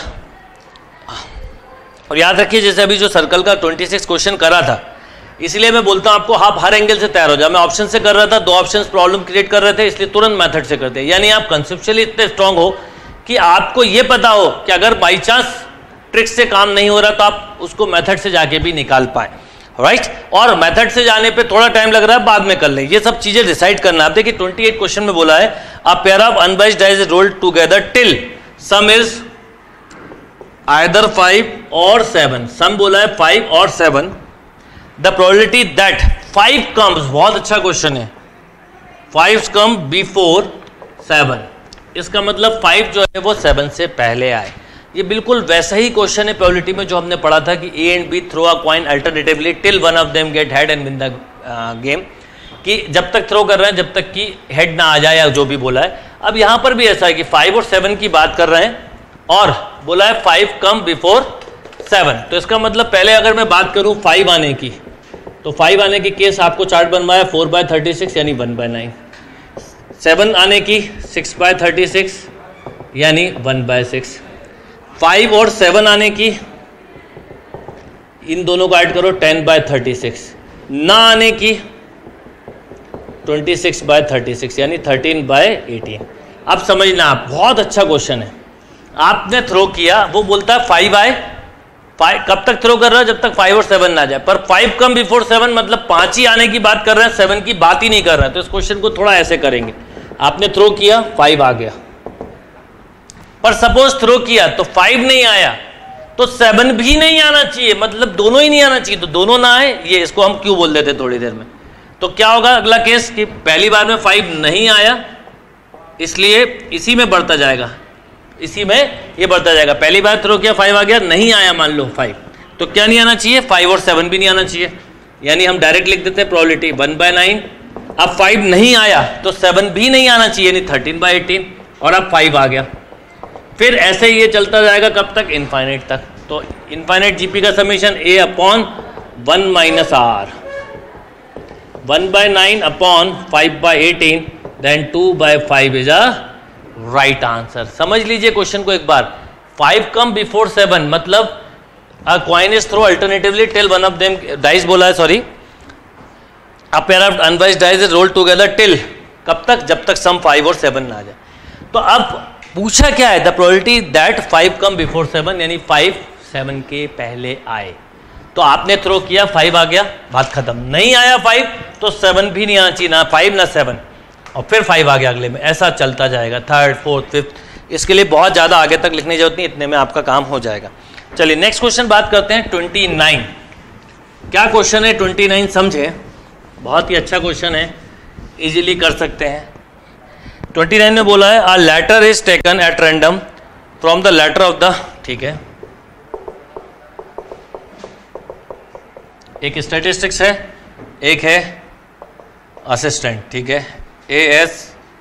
और याद रखिए जैसे अभी जो सर्कल का ट्वेंटी सिक्स क्वेश्चन करा था, इसलिए मैं बोलता हूं आपको आप हर एंगल से तैयार हो जाओ। मैं ऑप्शन से कर रहा था, दो ऑप्शंस प्रॉब्लम क्रिएट कर रहे थे, इसलिए तुरंत मेथड से करते हैं। यानी आप कंसेप्चुअली इतने स्ट्रांग हो कि आपको ये पता हो कि अगर बाई चांस ट्रिक से काम नहीं हो रहा तो आप उसको मेथड से जाके भी निकाल पाए, राइट। और मेथड से जाने पे थोड़ा टाइम लग रहा है, बाद में कर लें, ये सब चीजें डिसाइड करना। आप देखिए ट्वेंटी एट क्वेश्चन में बोला है a pair of unbiased dice is rolled together till sum is either five और सेवन। सम बोला है फाइव और seven. The probability that five comes, बहुत अच्छा क्वेश्चन है, फाइव कम बिफोर सेवन, इसका मतलब फाइव जो है वो सेवन से पहले आए। ये बिल्कुल वैसा ही क्वेश्चन है प्रोबेबिलिटी में जो हमने पढ़ा था कि A and B throw a coin alternatively till one of them get head and win the game, कि जब तक थ्रो कर रहे हैं जब तक कि हेड ना आ जाए, या जो भी बोला है। अब यहाँ पर भी ऐसा है कि फाइव और सेवन की बात कर रहे हैं और बोला है फाइव कम बिफोर सेवन। तो इसका मतलब पहले अगर मैं बात करूँ फाइव आने की, तो फाइव आने की केस आपको चार्ट बनवाया फोर बाय थर्टी सिक्स यानी वन बाय नाइन, सेवन आने की सिक्स बाय थर्टी सिक्स यानी वन बाय सिक्स, फाइव और सेवन आने की इन दोनों को ऐड करो टेन बाय थर्टी सिक्स, ना आने की twenty six by thirty six यानी थर्टीन बाय एटीन। अब समझना आप, बहुत अच्छा क्वेश्चन है। आपने थ्रो किया, वो बोलता है फाइव आए, फाइव कब तक थ्रो कर रहा है जब तक फाइव और सेवन ना जाए, पर फाइव कम बिफोर सेवन मतलब पांच ही आने की बात कर रहे हैं, सेवन की बात ही नहीं कर रहे हैं। तो इस क्वेश्चन को थोड़ा ऐसे करेंगे, आपने थ्रो किया फाइव आ गया, पर सपोज थ्रो किया तो फाइव नहीं आया तो सेवन भी नहीं आना चाहिए, मतलब दोनों ही नहीं आना चाहिए, तो दोनों ना आए, ये इसको हम क्यों बोल देते थोड़ी देर में। तो क्या होगा अगला केस कि पहली बार में फाइव नहीं आया, इसलिए इसी में बढ़ता जाएगा, इसी में ये बढ़ता जाएगा। पहली बार थ्रो किया फाइव आ गया, नहीं आया मान लो फाइव, तो क्या नहीं आना चाहिए, फाइव और सेवन भी नहीं आना चाहिए, यानी हम डायरेक्ट लिख देते हैं प्रोबेबिलिटी वन बाय नाइन। अब फाइव नहीं आया तो सेवन भी नहीं आना चाहिए, यानी थर्टीन बाय एटीन, और अब फाइव आ गया। फिर ऐसे ही ये चलता जाएगा कब तक, इनफाइनाइट तक। तो इनफाइनाइट जीपी का summation A upon one minus R, one by nine upon five by eighteen, then two by five is a right answer. समझ लीजिए क्वेश्चन को एक बार, फाइव कम बिफोर सेवन मतलब a coin is thrown alternatively till one of them dice बोला है, sorry, a pair of unwise dice is rolled together till, कब तक, जब तक सम फाइव और सेवन ना आ जाए। तो अब पूछा क्या है, the probability that five come before seven, यानी फाइव सेवन के पहले आए। तो आपने थ्रो किया, फाइव आ गया, बात खत्म। नहीं आया फाइव तो सेवन भी नहीं आना चाहिए, ना फाइव ना सेवन, और फिर फाइव आ गया अगले में, ऐसा चलता जाएगा, थर्ड फोर्थ फिफ्थ। इसके लिए बहुत ज़्यादा आगे तक लिखने की जरूरत नहीं, इतने में आपका काम हो जाएगा। चलिए नेक्स्ट क्वेश्चन बात करते हैं, ट्वेंटी नाइन। क्या क्वेश्चन है ट्वेंटी नाइन, समझे, बहुत ही अच्छा क्वेश्चन है, इजीली कर सकते हैं। ट्वेंटी नाइन में बोला है a letter is taken at random from the letter of the, ठीक है, एक स्टैटिस्टिक्स है, एक है असिस्टेंट, ठीक है, ए एस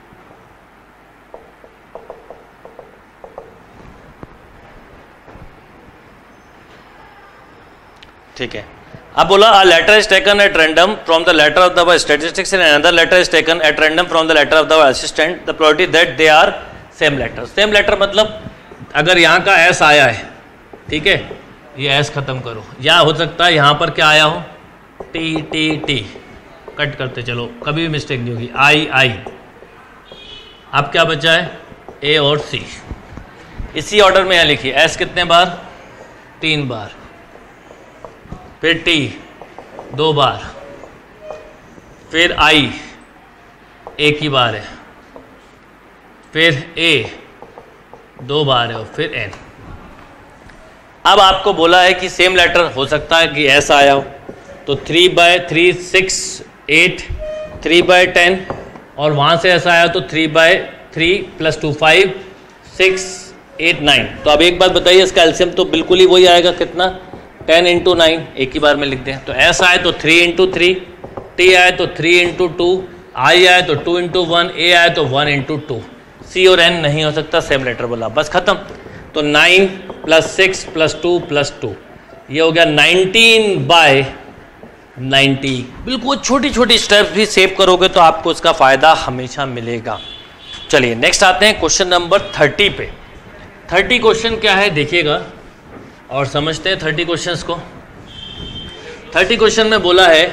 ठीक है। अब बोला a letter is taken at random from the letter of the statistics and another letter is taken at random from the letter of the assistant, the probability that they are same letter. Same letter मतलब अगर यहाँ का S आया है, ठीक है, ये S खत्म करो, या हो सकता है यहाँ पर क्या आया हो, टी टी टी, कट करते चलो, कभी भी मिस्टेक नहीं होगी, आई आई। अब क्या बचा है, ए और सी, इसी ऑर्डर में यहाँ लिखिए, एस कितने बार, तीन बार, फिर टी दो बार, फिर आई एक ही बार है, फिर ए दो बार है, और फिर एन। अब आपको बोला है कि सेम लेटर हो सकता है कि ऐसा आया हो, तो three by three six eight, three by ten, और वहाँ से ऐसा आया तो three by three plus two five, six eight nine. तो अब एक बात बताइए, इसका एलसीएम तो बिल्कुल ही वही आएगा, कितना, टेन इंटू नाइन, एक ही बार में लिख दें। तो ऐसा आए तो थ्री इंटू थ्री, टी आए तो थ्री इंटू टू, आई आए तो टू इंटू वन, ए आए तो वन इंटू टू, सी और एन नहीं हो सकता, सेम लेटर बोला, बस खत्म। तो nine plus six plus two plus two, ये हो गया नाइनटीन बाय नाइन्टी। बिल्कुल छोटी छोटी स्टेप्स भी सेव करोगे तो आपको इसका फ़ायदा हमेशा मिलेगा। चलिए नेक्स्ट आते हैं क्वेश्चन नंबर थर्टी पे। थर्टी क्वेश्चन क्या है देखिएगा और समझते हैं थर्टी क्वेश्चंस को। थर्टी क्वेश्चन में बोला है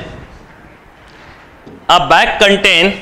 a bag contain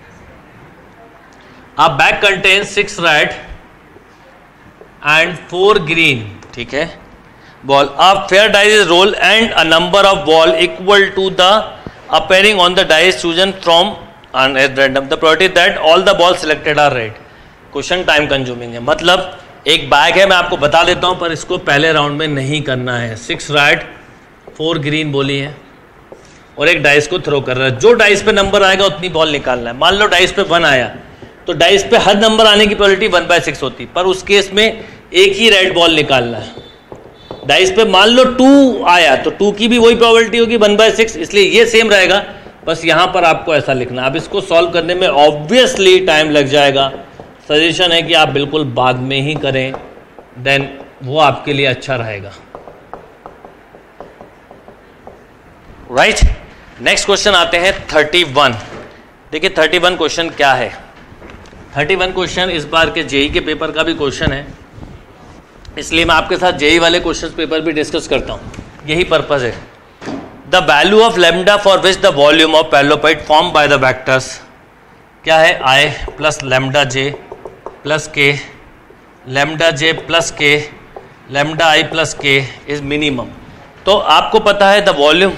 a bag contain six red and four green, ठीक है, ball. A fair dice is roll and a number of ball equal to the appearing on the dice chosen from an at random, the probability that all the balls selected are red। Question time consuming है, मतलब एक bag है, मैं आपको बता देता हूं, पर इसको पहले राउंड में नहीं करना है। सिक्स रेड फोर ग्रीन बोली है और एक डाइस को थ्रो कर रहा है, जो डाइस पे नंबर आएगा उतनी बॉल निकालना है। मान लो डाइस पे वन आया तो डाइस पे हर नंबर आने की प्रोबेबिलिटी वन बाय सिक्स होती, पर उस केस में एक ही रेड बॉल निकालना है। डाइस पे मान लो टू आया तो टू की भी वही प्रोबेबिलिटी होगी वन बाय सिक्स, इसलिए ये सेम रहेगा, बस यहाँ पर आपको ऐसा लिखना। अब इसको सॉल्व करने में ऑब्वियसली टाइम लग जाएगा, सजेशन है कि आप बिल्कुल बाद में ही करें, देन वो आपके लिए अच्छा रहेगा। राइट, नेक्स्ट क्वेश्चन आते हैं थर्टी वन। देखिए थर्टी वन क्वेश्चन क्या है। थर्टी वन क्वेश्चन इस बार के जेई के पेपर का भी क्वेश्चन है, इसलिए मैं आपके साथ जेई वाले क्वेश्चन पेपर भी डिस्कस करता हूँ, यही पर्पज है। The value of lambda for which the volume of parallelepiped form by the vectors क्या है, I plus lambda J plus K, lambda J plus K, lambda I plus K is minimum. तो आपको पता है the volume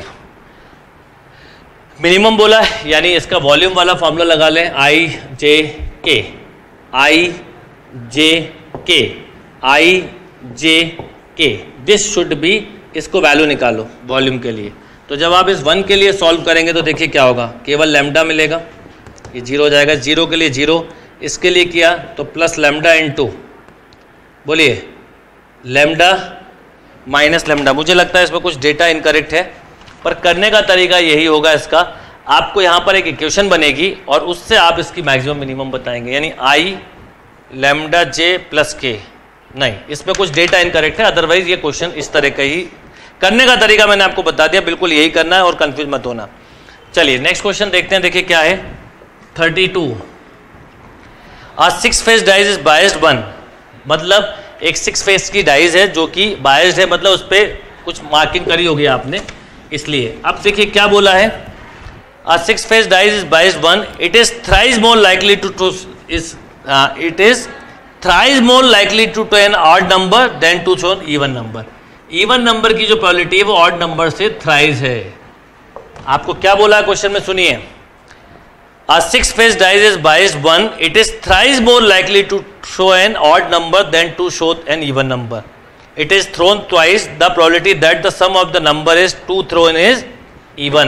minimum बोला है, यानी इसका वॉल्यूम वाला फॉर्मूला लगा लें, आई जे के, आई जे के, I J K, this should be, इसको वैल्यू निकालो वॉल्यूम के लिए। तो जब आप इस वन के लिए सॉल्व करेंगे तो देखिए क्या होगा, केवल लेमडा मिलेगा, ये जीरो हो जाएगा, जीरो के लिए जीरो, इसके लिए किया तो प्लस लेमडा इन टू, बोलिए लेमडा माइनस लेमडा। मुझे लगता है इसमें कुछ डेटा इनकरेक्ट है, पर करने का तरीका यही होगा इसका, आपको यहाँ पर एक इक्वेशन बनेगी और उससे आप इसकी मैक्सिमम मिनिमम बताएंगे, यानी आई लेमडा जे प्लस के नहीं, इसमें कुछ डेटा इनकरेक्ट है, अदरवाइज ये क्वेश्चन इस तरह का ही करने का तरीका मैंने आपको बता दिया, बिल्कुल यही करना है और कंफ्यूज मत होना। चलिए नेक्स्ट क्वेश्चन देखते हैं, देखिए क्या है। Thirty two, a six faced dice is biased one, मतलब एक सिक्स फेस की डाइज है जो कि बायस्ड है, मतलब उस पर कुछ मार्किंग करी होगी आपने, इसलिए। अब देखिए क्या बोला है, a six faced dice is biased one, it is thrice more likely to to is it is thrice more likely to to an odd number than to show an even number. Even number की जो probability है वो odd number से thrice है। आपको क्या बोला है क्वेश्चन में, सुनिए। A six face dice is biased one. It is thrice more likely to show an odd number than to show an even number. It is thrown twice. The probability that the sum of the number is two thrown is even.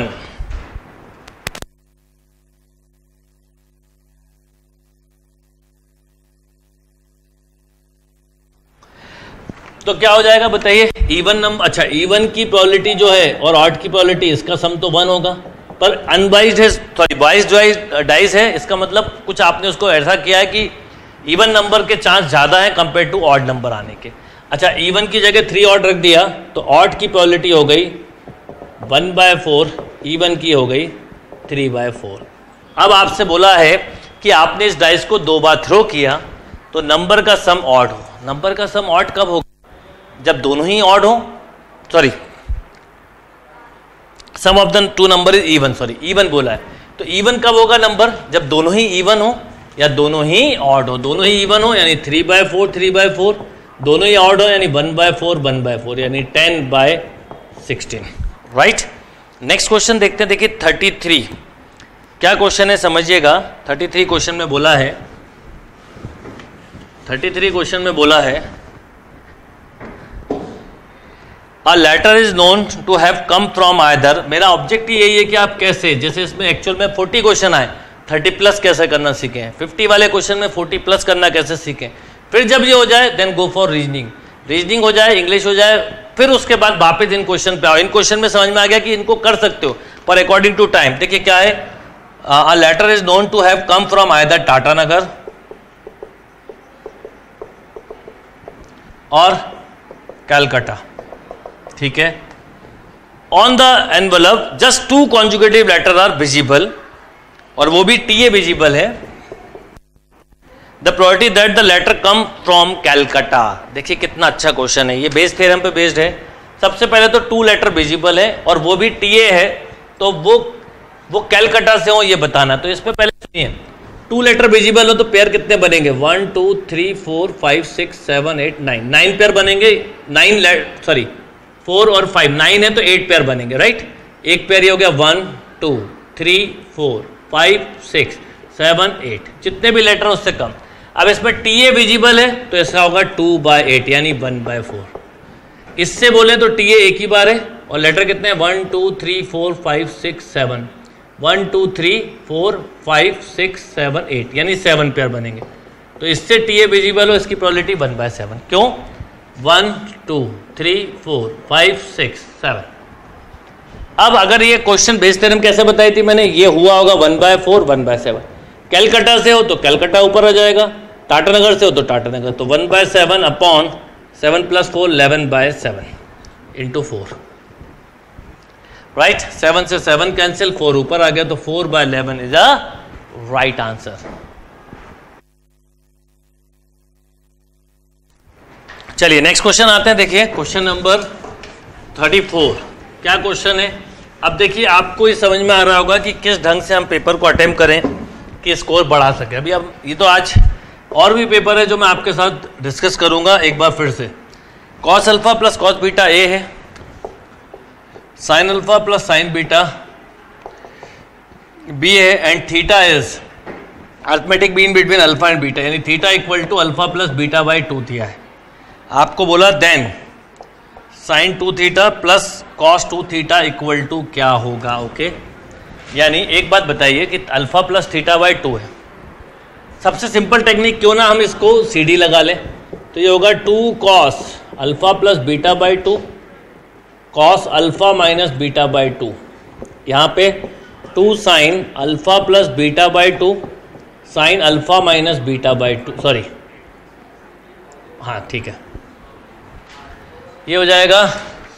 तो क्या हो जाएगा बताइए, even number, अच्छा even की probability जो है और ऑड की प्रोबेबिलिटी, इसका सम तो वन होगा, पर अनबाइज्ड है, सॉरी बाइज्ड डाइस है, इसका मतलब कुछ आपने उसको ऐसा किया है कि इवन नंबर के चांस ज़्यादा है कंपेयर टू ऑड नंबर आने के। अच्छा इवन की जगह थ्री ऑड रख दिया तो ऑड की प्रोबेबिलिटी हो गई वन बाय फोर, इवन की हो गई थ्री बाय फोर। अब आपसे बोला है कि आपने इस डाइस को दो बार थ्रो किया तो नंबर का सम ऑड हो। नंबर का सम ऑड कब होगा, जब दोनों ही ऑड हो, sorry sum of the two number is even, sorry even बोला है, तो इवन कब होगा नंबर, जब दोनों ही इवन हो या दोनों ही ऑड हो। दोनों ही इवन हो यानी three by four three by four, दोनों ही ऑड हो यानी one by four one by four, यानी ten by sixteen, right. Next question देखते हैं, देखिए थर्टी थ्री, क्या क्वेश्चन है समझिएगा। थर्टी थ्री क्वेश्चन में बोला है, थर्टी थ्री क्वेश्चन में बोला है A letter is known to have come from either। मेरा ऑब्जेक्ट यही है कि आप कैसे, जैसे इसमें एक्चुअल में फोर्टी क्वेश्चन आए, थर्टी प्लस कैसे करना सीखें, फिफ्टी वाले क्वेश्चन में फोर्टी प्लस करना कैसे सीखें, फिर जब ये हो जाए then go for reasoning, reasoning हो जाए, इंग्लिश हो जाए, फिर उसके बाद वापस इन क्वेश्चन पे आओ। इन क्वेश्चन में समझ में आ गया कि इनको कर सकते हो, पर अकॉर्डिंग टू टाइम। देखिए क्या है, a letter is known to have come from either Tatanagar और कलकत्ता, ठीक है। On the envelope just two conjugative letter are visible, और वो भी टी ए विजिबल है। The probability that the letter come from Calcutta, देखिए कितना अच्छा क्वेश्चन है, ये बेस थ्योरम पे बेस्ड है। सबसे पहले तो टू लेटर विजिबल है और वो भी टी ए है, तो वो वो कैलकाटा से हो ये बताना। तो इसमें पहले सुनिए, टू लेटर विजिबल हो तो पेयर कितने बनेंगे, one two three four five six seven eight nine, nine pair बनेंगे। नाइन सॉरी फोर और फाइव, नाइन है तो एट पेयर बनेंगे, राइट। एक पेयर ये हो गया one two three four five six seven eight, जितने भी लेटर उससे कम। अब इसमें टी ए विजिबल है तो ऐसा होगा टू बाय एट यानी वन बाय फोर। इससे बोले तो टी ए एक ही बार है और लेटर कितने हैं, one two three four five six seven, one two three four five six seven eight, यानी सेवन पेयर बनेंगे। तो इससे टी ए विजिबल हो, इसकी प्रोबेबिलिटी वन बाय सेवन। क्यों, one two three four five six seven. अब अगर ये क्वेश्चन बेस थ्योरम कैसे बताई थी मैंने, ये हुआ होगा one by four one by seven. Calcutta से हो तो कैलकाटा ऊपर आ जाएगा, टाटानगर से हो तो टाटानगर, तो one by seven upon seven plus four eleven by seven into four, right. Seven से सेवन कैंसिल, फोर ऊपर आ गया, तो four by eleven is a right answer. चलिए नेक्स्ट क्वेश्चन आते हैं, देखिए क्वेश्चन नंबर थर्टी फोर। क्या क्वेश्चन है, अब देखिए आपको ये समझ में आ रहा होगा कि किस ढंग से हम पेपर को अटेम्प्ट करें कि स्कोर बढ़ा सके। अभी अब ये तो आज और भी पेपर है जो मैं आपके साथ डिस्कस करूंगा एक बार फिर से। Cos alpha plus cos beta A है, sine alpha plus sine beta B है, and theta is arithmetic mean between alpha and beta, यानी theta equal to alpha plus beta by two दिया है। आपको बोला then sine two theta plus cos two theta equal to क्या होगा, okay. यानी एक बात बताइए कि alpha plus theta by two है, सबसे सिंपल टेक्निक क्यों ना हम इसको सी डी लगा लें, तो ये होगा two cos alpha plus beta by two cos alpha minus beta by two, यहाँ पे two sine alpha plus beta by two sine alpha minus beta by two, sorry हाँ ठीक है, ये हो जाएगा,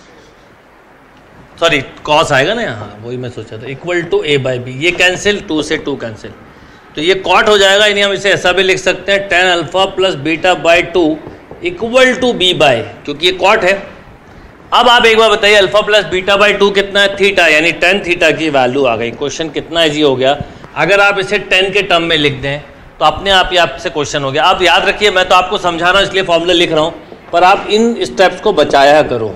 सॉरी कॉस आएगा ना यहाँ, वही मैं सोचा था, equal to A by B, ये कैंसिल, टू से टू कैंसिल, तो ये कॉट हो जाएगा। यानी हम इसे ऐसा भी लिख सकते हैं tan alpha plus beta by two equal to B by, क्योंकि ये कॉट है। अब आप एक बार बताइए alpha plus beta by two कितना है, थीटा, यानी टेन थीटा की वैल्यू आ गई। क्वेश्चन कितना इजी हो गया। अगर आप इसे टेन के टर्म में लिख दें तो अपने आप ही आपसे क्वेश्चन हो गया। आप याद रखिए, मैं तो आपको समझा रहा हूँ इसलिए फॉर्मूला लिख रहा हूँ, पर आप इन स्टेप्स को बचाया करो।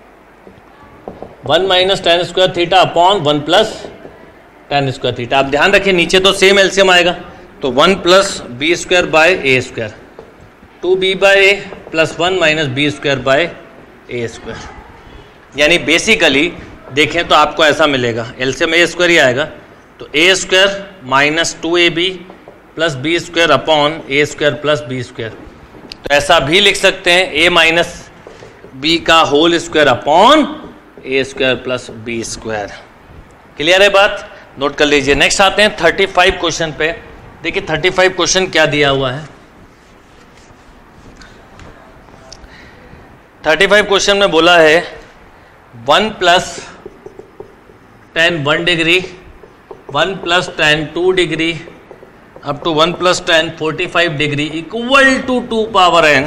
One minus tan square theta upon one plus tan square theta. आप ध्यान रखिए नीचे तो सेम एलसीएम आएगा, तो one plus B square by A square, two B by A plus one minus B square by A square. यानी basically देखें तो आपको ऐसा मिलेगा, एलसीएम ए स्क्वायर ही आएगा, तो A square minus two A B plus B square upon A square plus B square. तो ऐसा भी लिख सकते हैं ए माइनस बी का whole square upon A square plus B square. Clear है बात, नोट कर लीजिए। नेक्स्ट आते हैं थर्टी फाइव क्वेश्चन पे। देखिए थर्टी फाइव क्वेश्चन क्या दिया हुआ है। थर्टी फाइव क्वेश्चन में बोला है one plus tan one degree, one plus tan two degree, up to one plus tan forty five degree equal to two power N,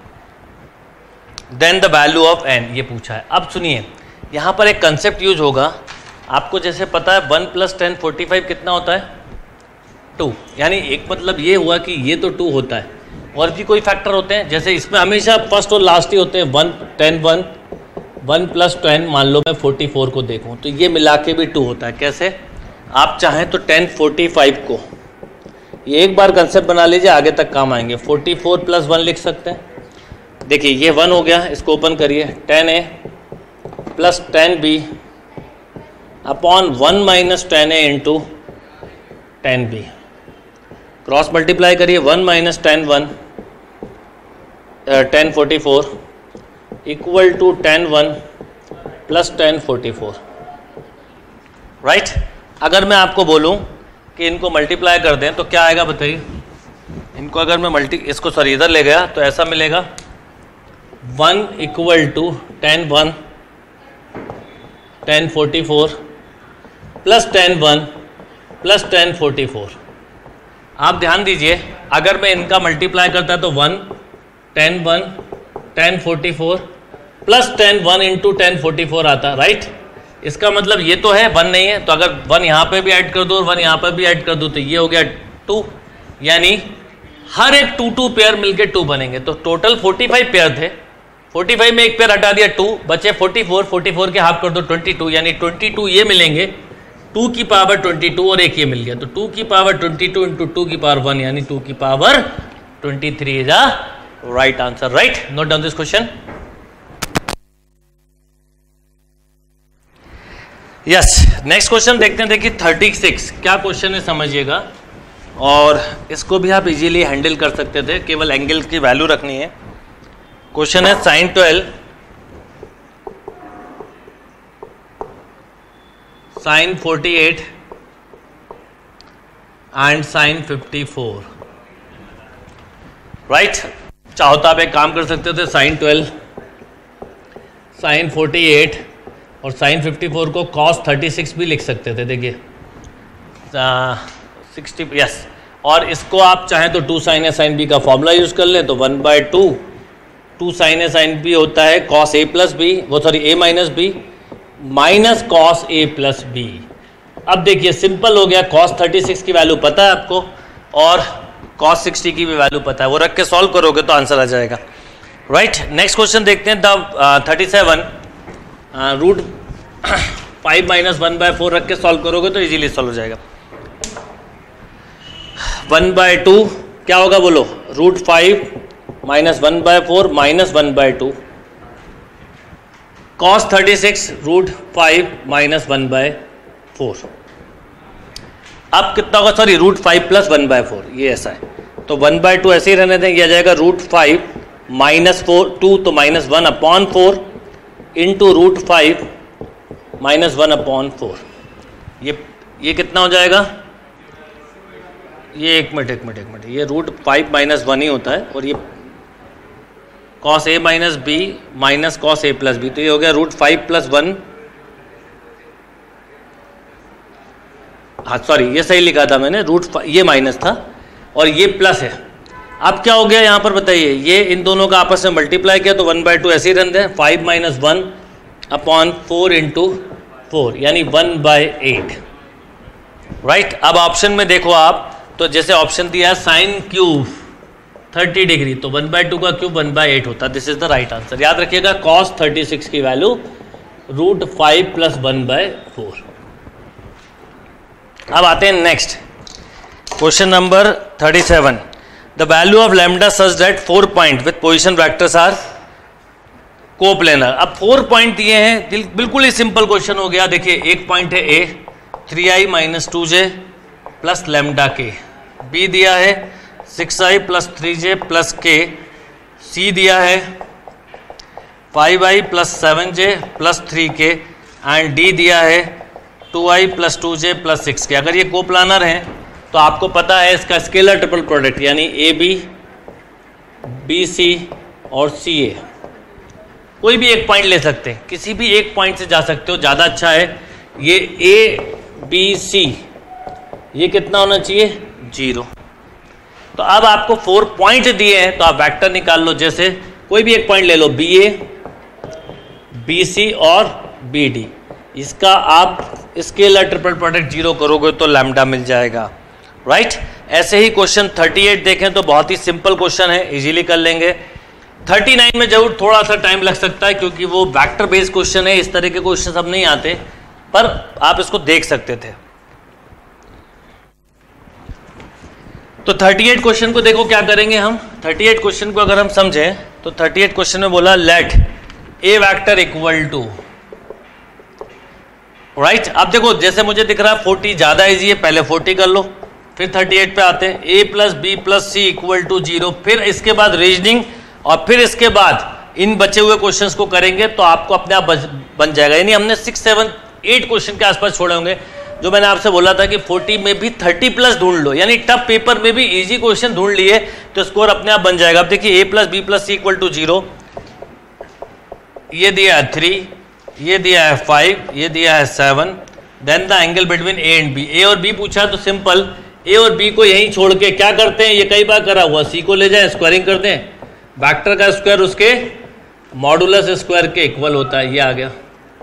then the value of N, ये पूछा है। अब सुनिए, यहाँ पर एक कंसेप्ट यूज होगा। आपको जैसे पता है one plus tan forty five कितना होता है, टू। यानी एक मतलब ये हुआ कि ये तो टू होता है, और भी कोई फैक्टर होते हैं, जैसे इसमें हमेशा फर्स्ट और लास्ट ही होते हैं। One tan one one plus tan, मान लो मैं फोर्टी फोर को देखूँ तो ये मिला के भी टू होता है। कैसे, आप चाहें तो टेन फोर्टी फाइव को ये एक बार कंसेप्ट बना लीजिए, आगे तक काम आएंगे। फोर्टी फोर प्लस वन लिख सकते हैं। देखिए ये वन हो गया, इसको ओपन करिए, tan A plus tan B upon one minus tan A into tan B, cross multiply करिए, one minus tan one tan forty four equal to tan one plus tan forty four, right. अगर मैं आपको बोलूं कि इनको multiply कर दें तो क्या आएगा बताइए। इनको अगर मैं मल्टी इसको सॉरी इधर ले गया तो ऐसा मिलेगा, one equal to tan one tan forty four plus tan one plus tan forty four. आप ध्यान दीजिए, अगर मैं इनका मल्टीप्लाई करता तो one tan one tan forty four plus tan one into tan forty four आता, राइट। इसका मतलब ये तो है, वन नहीं है, तो अगर वन यहाँ पे भी ऐड कर दो और वन यहाँ पर भी ऐड कर दो तो ये हो गया टू। यानी हर एक टू टू पेयर मिलके टू बनेंगे। तो टोटल फोर्टी फाइव पेयर थे, फोर्टी फाइव में एक पेयर हटा दिया टू, बचे फोर्टी फोर, फोर्टी फोर के हाफ कर दो ट्वेंटी टू, यानी ट्वेंटी टू ये मिलेंगे, टू की पावर ट्वेंटी टू और एक ये मिल गया, तो टू की power twenty two into two की पावर वन, यानी टू की power twenty three is a right answer, right. Note down this question. Yes, next question देखते हैं। देखिए थर्टी सिक्स क्या क्वेश्चन है समझिएगा, और इसको भी आप इजीली हैंडल कर सकते थे, केवल एंगल की वैल्यू रखनी है। क्वेश्चन है sine twelve sine forty eight and sine fifty four, right. चाहो तो आप एक काम कर सकते थे, sine twelve sine forty eight और साइन फिफ्टी फोर को कॉस थर्टी सिक्स भी लिख सकते थे। देखिए सिक्सटी, यस, और इसको आप चाहें तो two sine A sine B का फॉर्मूला यूज कर लें, तो one by two two sine A sine B होता है कॉस ए प्लस बी, वो sorry A minus B minus cos A plus B. अब देखिए सिंपल हो गया, कॉस थर्टी सिक्स की वैल्यू पता है आपको और कॉस सिक्सटी की भी वैल्यू पता है, वो रख के सॉल्व करोगे तो आंसर आ जाएगा, राइट। नेक्स्ट क्वेश्चन देखते हैं। The thirty seven root five minus one by four रख के सॉल्व करोगे तो इजीली सॉल्व हो जाएगा। वन बाय टू क्या होगा बोलो, root five minus one by four minus one by two, cos thirty six root five minus one by four. अब कितना होगा, sorry root five plus one by four, ये ऐसा है, तो वन बाय टू ऐसे ही रहने दें, ये आ जाएगा root five minus four two, तो minus one upon four into root five minus one upon four. ये ये कितना हो जाएगा, ये एक मिनट एक मिनट एक मिनट ये रूट फाइव माइनस वन ही होता है, और ये cos A minus B minus cos A plus B, तो ये हो गया रूट फाइव प्लस वन, हाँ सॉरी ये सही लिखा था मैंने, रूट ये माइनस था और ये प्लस है। अब क्या हो गया यहाँ पर बताइए, ये इन दोनों का आपस में मल्टीप्लाई किया तो वन बाई टू ऐसे ही रन दें, five minus one upon four into four यानी वन बाई एट, राइट। अब ऑप्शन में देखो आप, तो जैसे ऑप्शन दिया है साइन क्यूब थर्टी डिग्री, तो वन बाई टू का क्यूब वन बाई एट होता है, this is the right answer. याद रखिएगा कॉस थर्टी सिक्स की value root five plus one by four. अब आते हैं next question number thirty seven. The value of lambda such that four point with position vectors are coplanar. अब four point दिए हैं, बिल्कुल ही सिंपल क्वेश्चन हो गया। देखिए एक पॉइंट है A, three I minus two J plus lambda K, B दिया है six I plus three J plus K, C दिया है five I plus seven J plus three K, and D दिया है two I plus two J plus six K. अगर ये coplanar हैं तो आपको पता है इसका स्केलर ट्रिपल प्रोडक्ट यानी ए बी, बी सी और सी ए, कोई भी एक पॉइंट ले सकते हैं, किसी भी एक पॉइंट से जा सकते हो, ज़्यादा अच्छा है। ये ए बी सी ये कितना होना चाहिए, जीरो। तो अब आपको फोर पॉइंट दिए हैं तो आप वेक्टर निकाल लो, जैसे कोई भी एक पॉइंट ले लो, बी ए, बी सी और बी डी, इसका आप स्केलर ट्रिपल प्रोडक्ट जीरो करोगे तो लैम्डा मिल जाएगा, राइट। ऐसे ही क्वेश्चन थर्टी एट देखें तो बहुत ही सिंपल क्वेश्चन है, इजीली कर लेंगे। थर्टी नाइन में जरूर थोड़ा सा टाइम लग सकता है क्योंकि वो वेक्टर बेस्ड क्वेश्चन है, इस तरह के क्वेश्चन सब नहीं आते, पर आप इसको देख सकते थे। तो थर्टी एट क्वेश्चन को देखो क्या करेंगे हम। थर्टी एट क्वेश्चन को अगर हम समझें तो थर्टी एट क्वेश्चन में बोला let A vector equal to, right. अब देखो जैसे मुझे दिख रहा है फोर्टी ज़्यादा इजी है, पहले फोर्टी कर लो, फिर थर्टी एट पे आते हैं, A plus B plus C equal to zero, फिर इसके बाद रीजनिंग और फिर इसके बाद इन बचे हुए क्वेश्चंस को करेंगे तो आपको अपने आप बन जाएगा। यानी हमने सिक्स सेवन एट क्वेश्चन के आसपास छोड़े होंगे। जो मैंने आपसे बोला था कि फोर्टी में भी थर्टी प्लस ढूंढ लो, यानी टफ पेपर में भी इजी क्वेश्चन ढूंढ लिए तो स्कोर अपने आप बन जाएगा। अब देखिए A plus B plus C equal to zero, ये दिया है थ्री, ये दिया है फाइव, ये दिया है seven, then the angle between A and B. ए और बी पूछा तो सिंपल ए और बी को यहीं छोड़ के क्या करते हैं, ये कई बार करा हुआ, सी को ले जाए स्क्वायरिंग कर दें, वेक्टर का स्क्वायर उसके मॉडुलस स्क्वायर के इक्वल होता है, ये आ गया।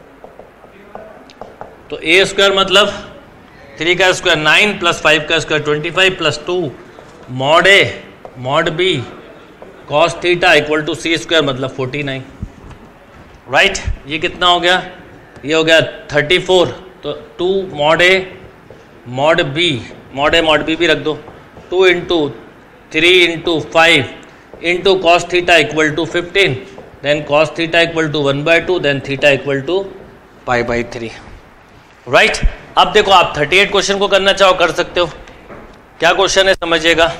तो ए स्क्वायर मतलब थ्री का स्क्वायर नाइन प्लस फाइव का square twenty five plus two mod A mod B cos theta equal to C square मतलब फोर्टी नाइन, राइट। ये कितना हो गया, ये हो गया थर्टी फोर, तो two mod A mod B, mod A mod B भी रख दो, two into three into five into cos theta equal to fifteen, then cos theta equal to one by two, then theta equal to pi by three, right. अब देखो आप thirty eight question को करना चाहो कर सकते हो। क्या क्वेश्चन है समझिएगा,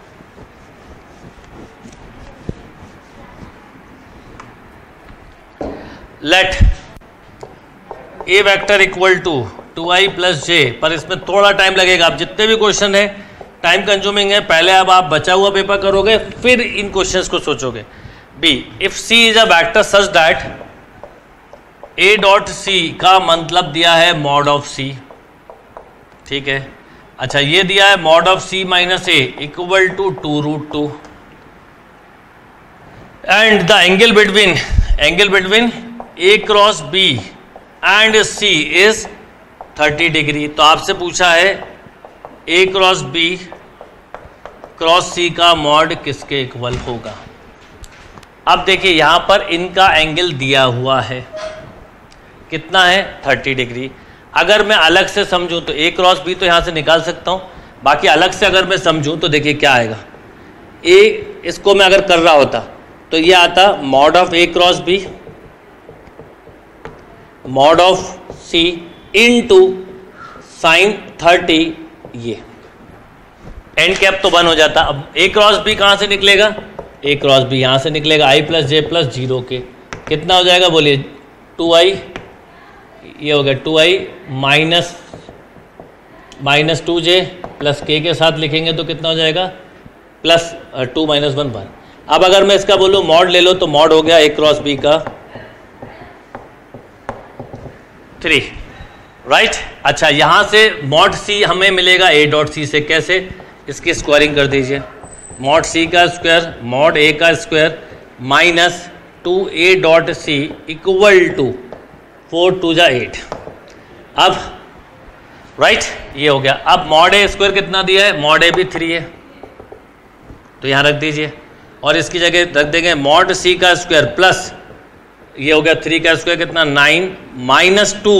let A vector equal to two I plus J, पर इसमें थोड़ा टाइम लगेगा। आप जितने भी क्वेश्चन है टाइम कंज्यूमिंग है, पहले अब आप बचा हुआ पेपर करोगे फिर इन क्वेश्चंस को सोचोगे। B if C is a vector such that A dot C का मतलब दिया है मॉड ऑफ सी, ठीक है। अच्छा ये दिया है mod of C minus A equal to two root two, and the angle between angle between A cross B and C is thirty degree. तो आपसे पूछा है A cross B cross C का मॉड किसके इक्वल होगा। अब देखिए यहाँ पर इनका एंगल दिया हुआ है, कितना है थर्टी डिग्री। अगर मैं अलग से समझूं तो ए क्रॉस बी तो यहाँ से निकाल सकता हूँ, बाकी अलग से अगर मैं समझूं तो देखिए क्या आएगा। ए इसको मैं अगर कर रहा होता तो ये आता mod of A cross B mod of C into sine thirty, ये एंड कैप तो वन हो जाता। अब ए क्रॉस बी कहाँ से निकलेगा, ए क्रॉस बी यहाँ से निकलेगा I plus J plus zero K, कितना हो जाएगा बोलिए टू आई, ये हो गया two I minus minus two J plus K के साथ लिखेंगे तो कितना हो जाएगा plus two minus one one. अब अगर मैं इसका बोलूँ मॉड ले लो तो मॉड हो गया ए क्रॉस बी का थ्री, राइट। अच्छा यहाँ से मॉड सी हमें मिलेगा ए डॉट सी से, कैसे, इसकी स्क्वायरिंग कर दीजिए, मॉड सी का स्क्वायर मॉड ए का square minus two A dot C equal to four two जा एट। अब राइट ये हो गया। अब मॉड ए स्क्वायर कितना दिया है, मॉड ए भी थ्री है तो यहाँ रख दीजिए, और इसकी जगह रख देंगे मॉड सी का स्क्वायर प्लस ये हो गया थ्री का स्क्वायर कितना nine minus two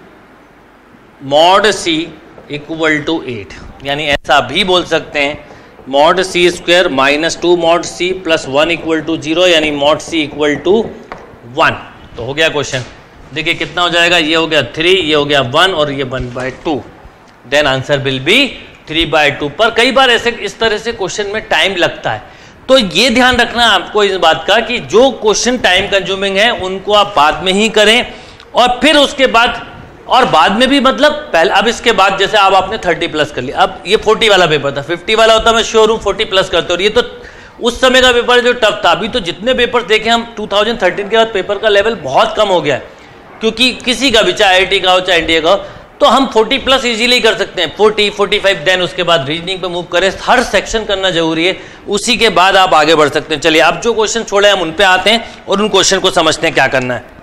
mod C equal to eight. यानी ऐसा भी बोल सकते हैं mod C square minus two mod C plus one equal to zero, यानी mod C equal to one. तो हो गया क्वेश्चन। देखिए कितना हो जाएगा, ये हो गया थ्री, ये हो गया वन और ये one by two, then answer will be three by two. पर कई बार ऐसे इस तरह से क्वेश्चन में टाइम लगता है, तो ये ध्यान रखना आपको इस बात का कि जो क्वेश्चन टाइम कंज्यूमिंग है उनको आप बाद में ही करें, और फिर उसके बाद और बाद में भी मतलब पहले, अब इसके बाद जैसे अब आपने थर्टी प्लस कर लिया, अब ये फोर्टी वाला पेपर था, फिफ्टी वाला होता मैं श्योर हूँ फोर्टी प्लस करते, और ये तो उस समय का पेपर जो टफ था। अभी तो जितने पेपर देखे हम टू थाउजेंड थर्टीन के बाद पेपर का लेवल बहुत कम हो गया है, क्योंकि किसी का भी चाहे आई आई टी का हो चाहे इंडिया का हो, तो हम फोर्टी प्लस इजीली कर सकते हैं, फोर्टी, फोर्टी फाइव, देन उसके बाद रीजनिंग पे मूव करें। हर सेक्शन करना जरूरी है, उसी के बाद आप आगे बढ़ सकते हैं। चलिए अब जो क्वेश्चन छोड़े हम उन पे आते हैं और उन क्वेश्चन को समझते हैं क्या करना है।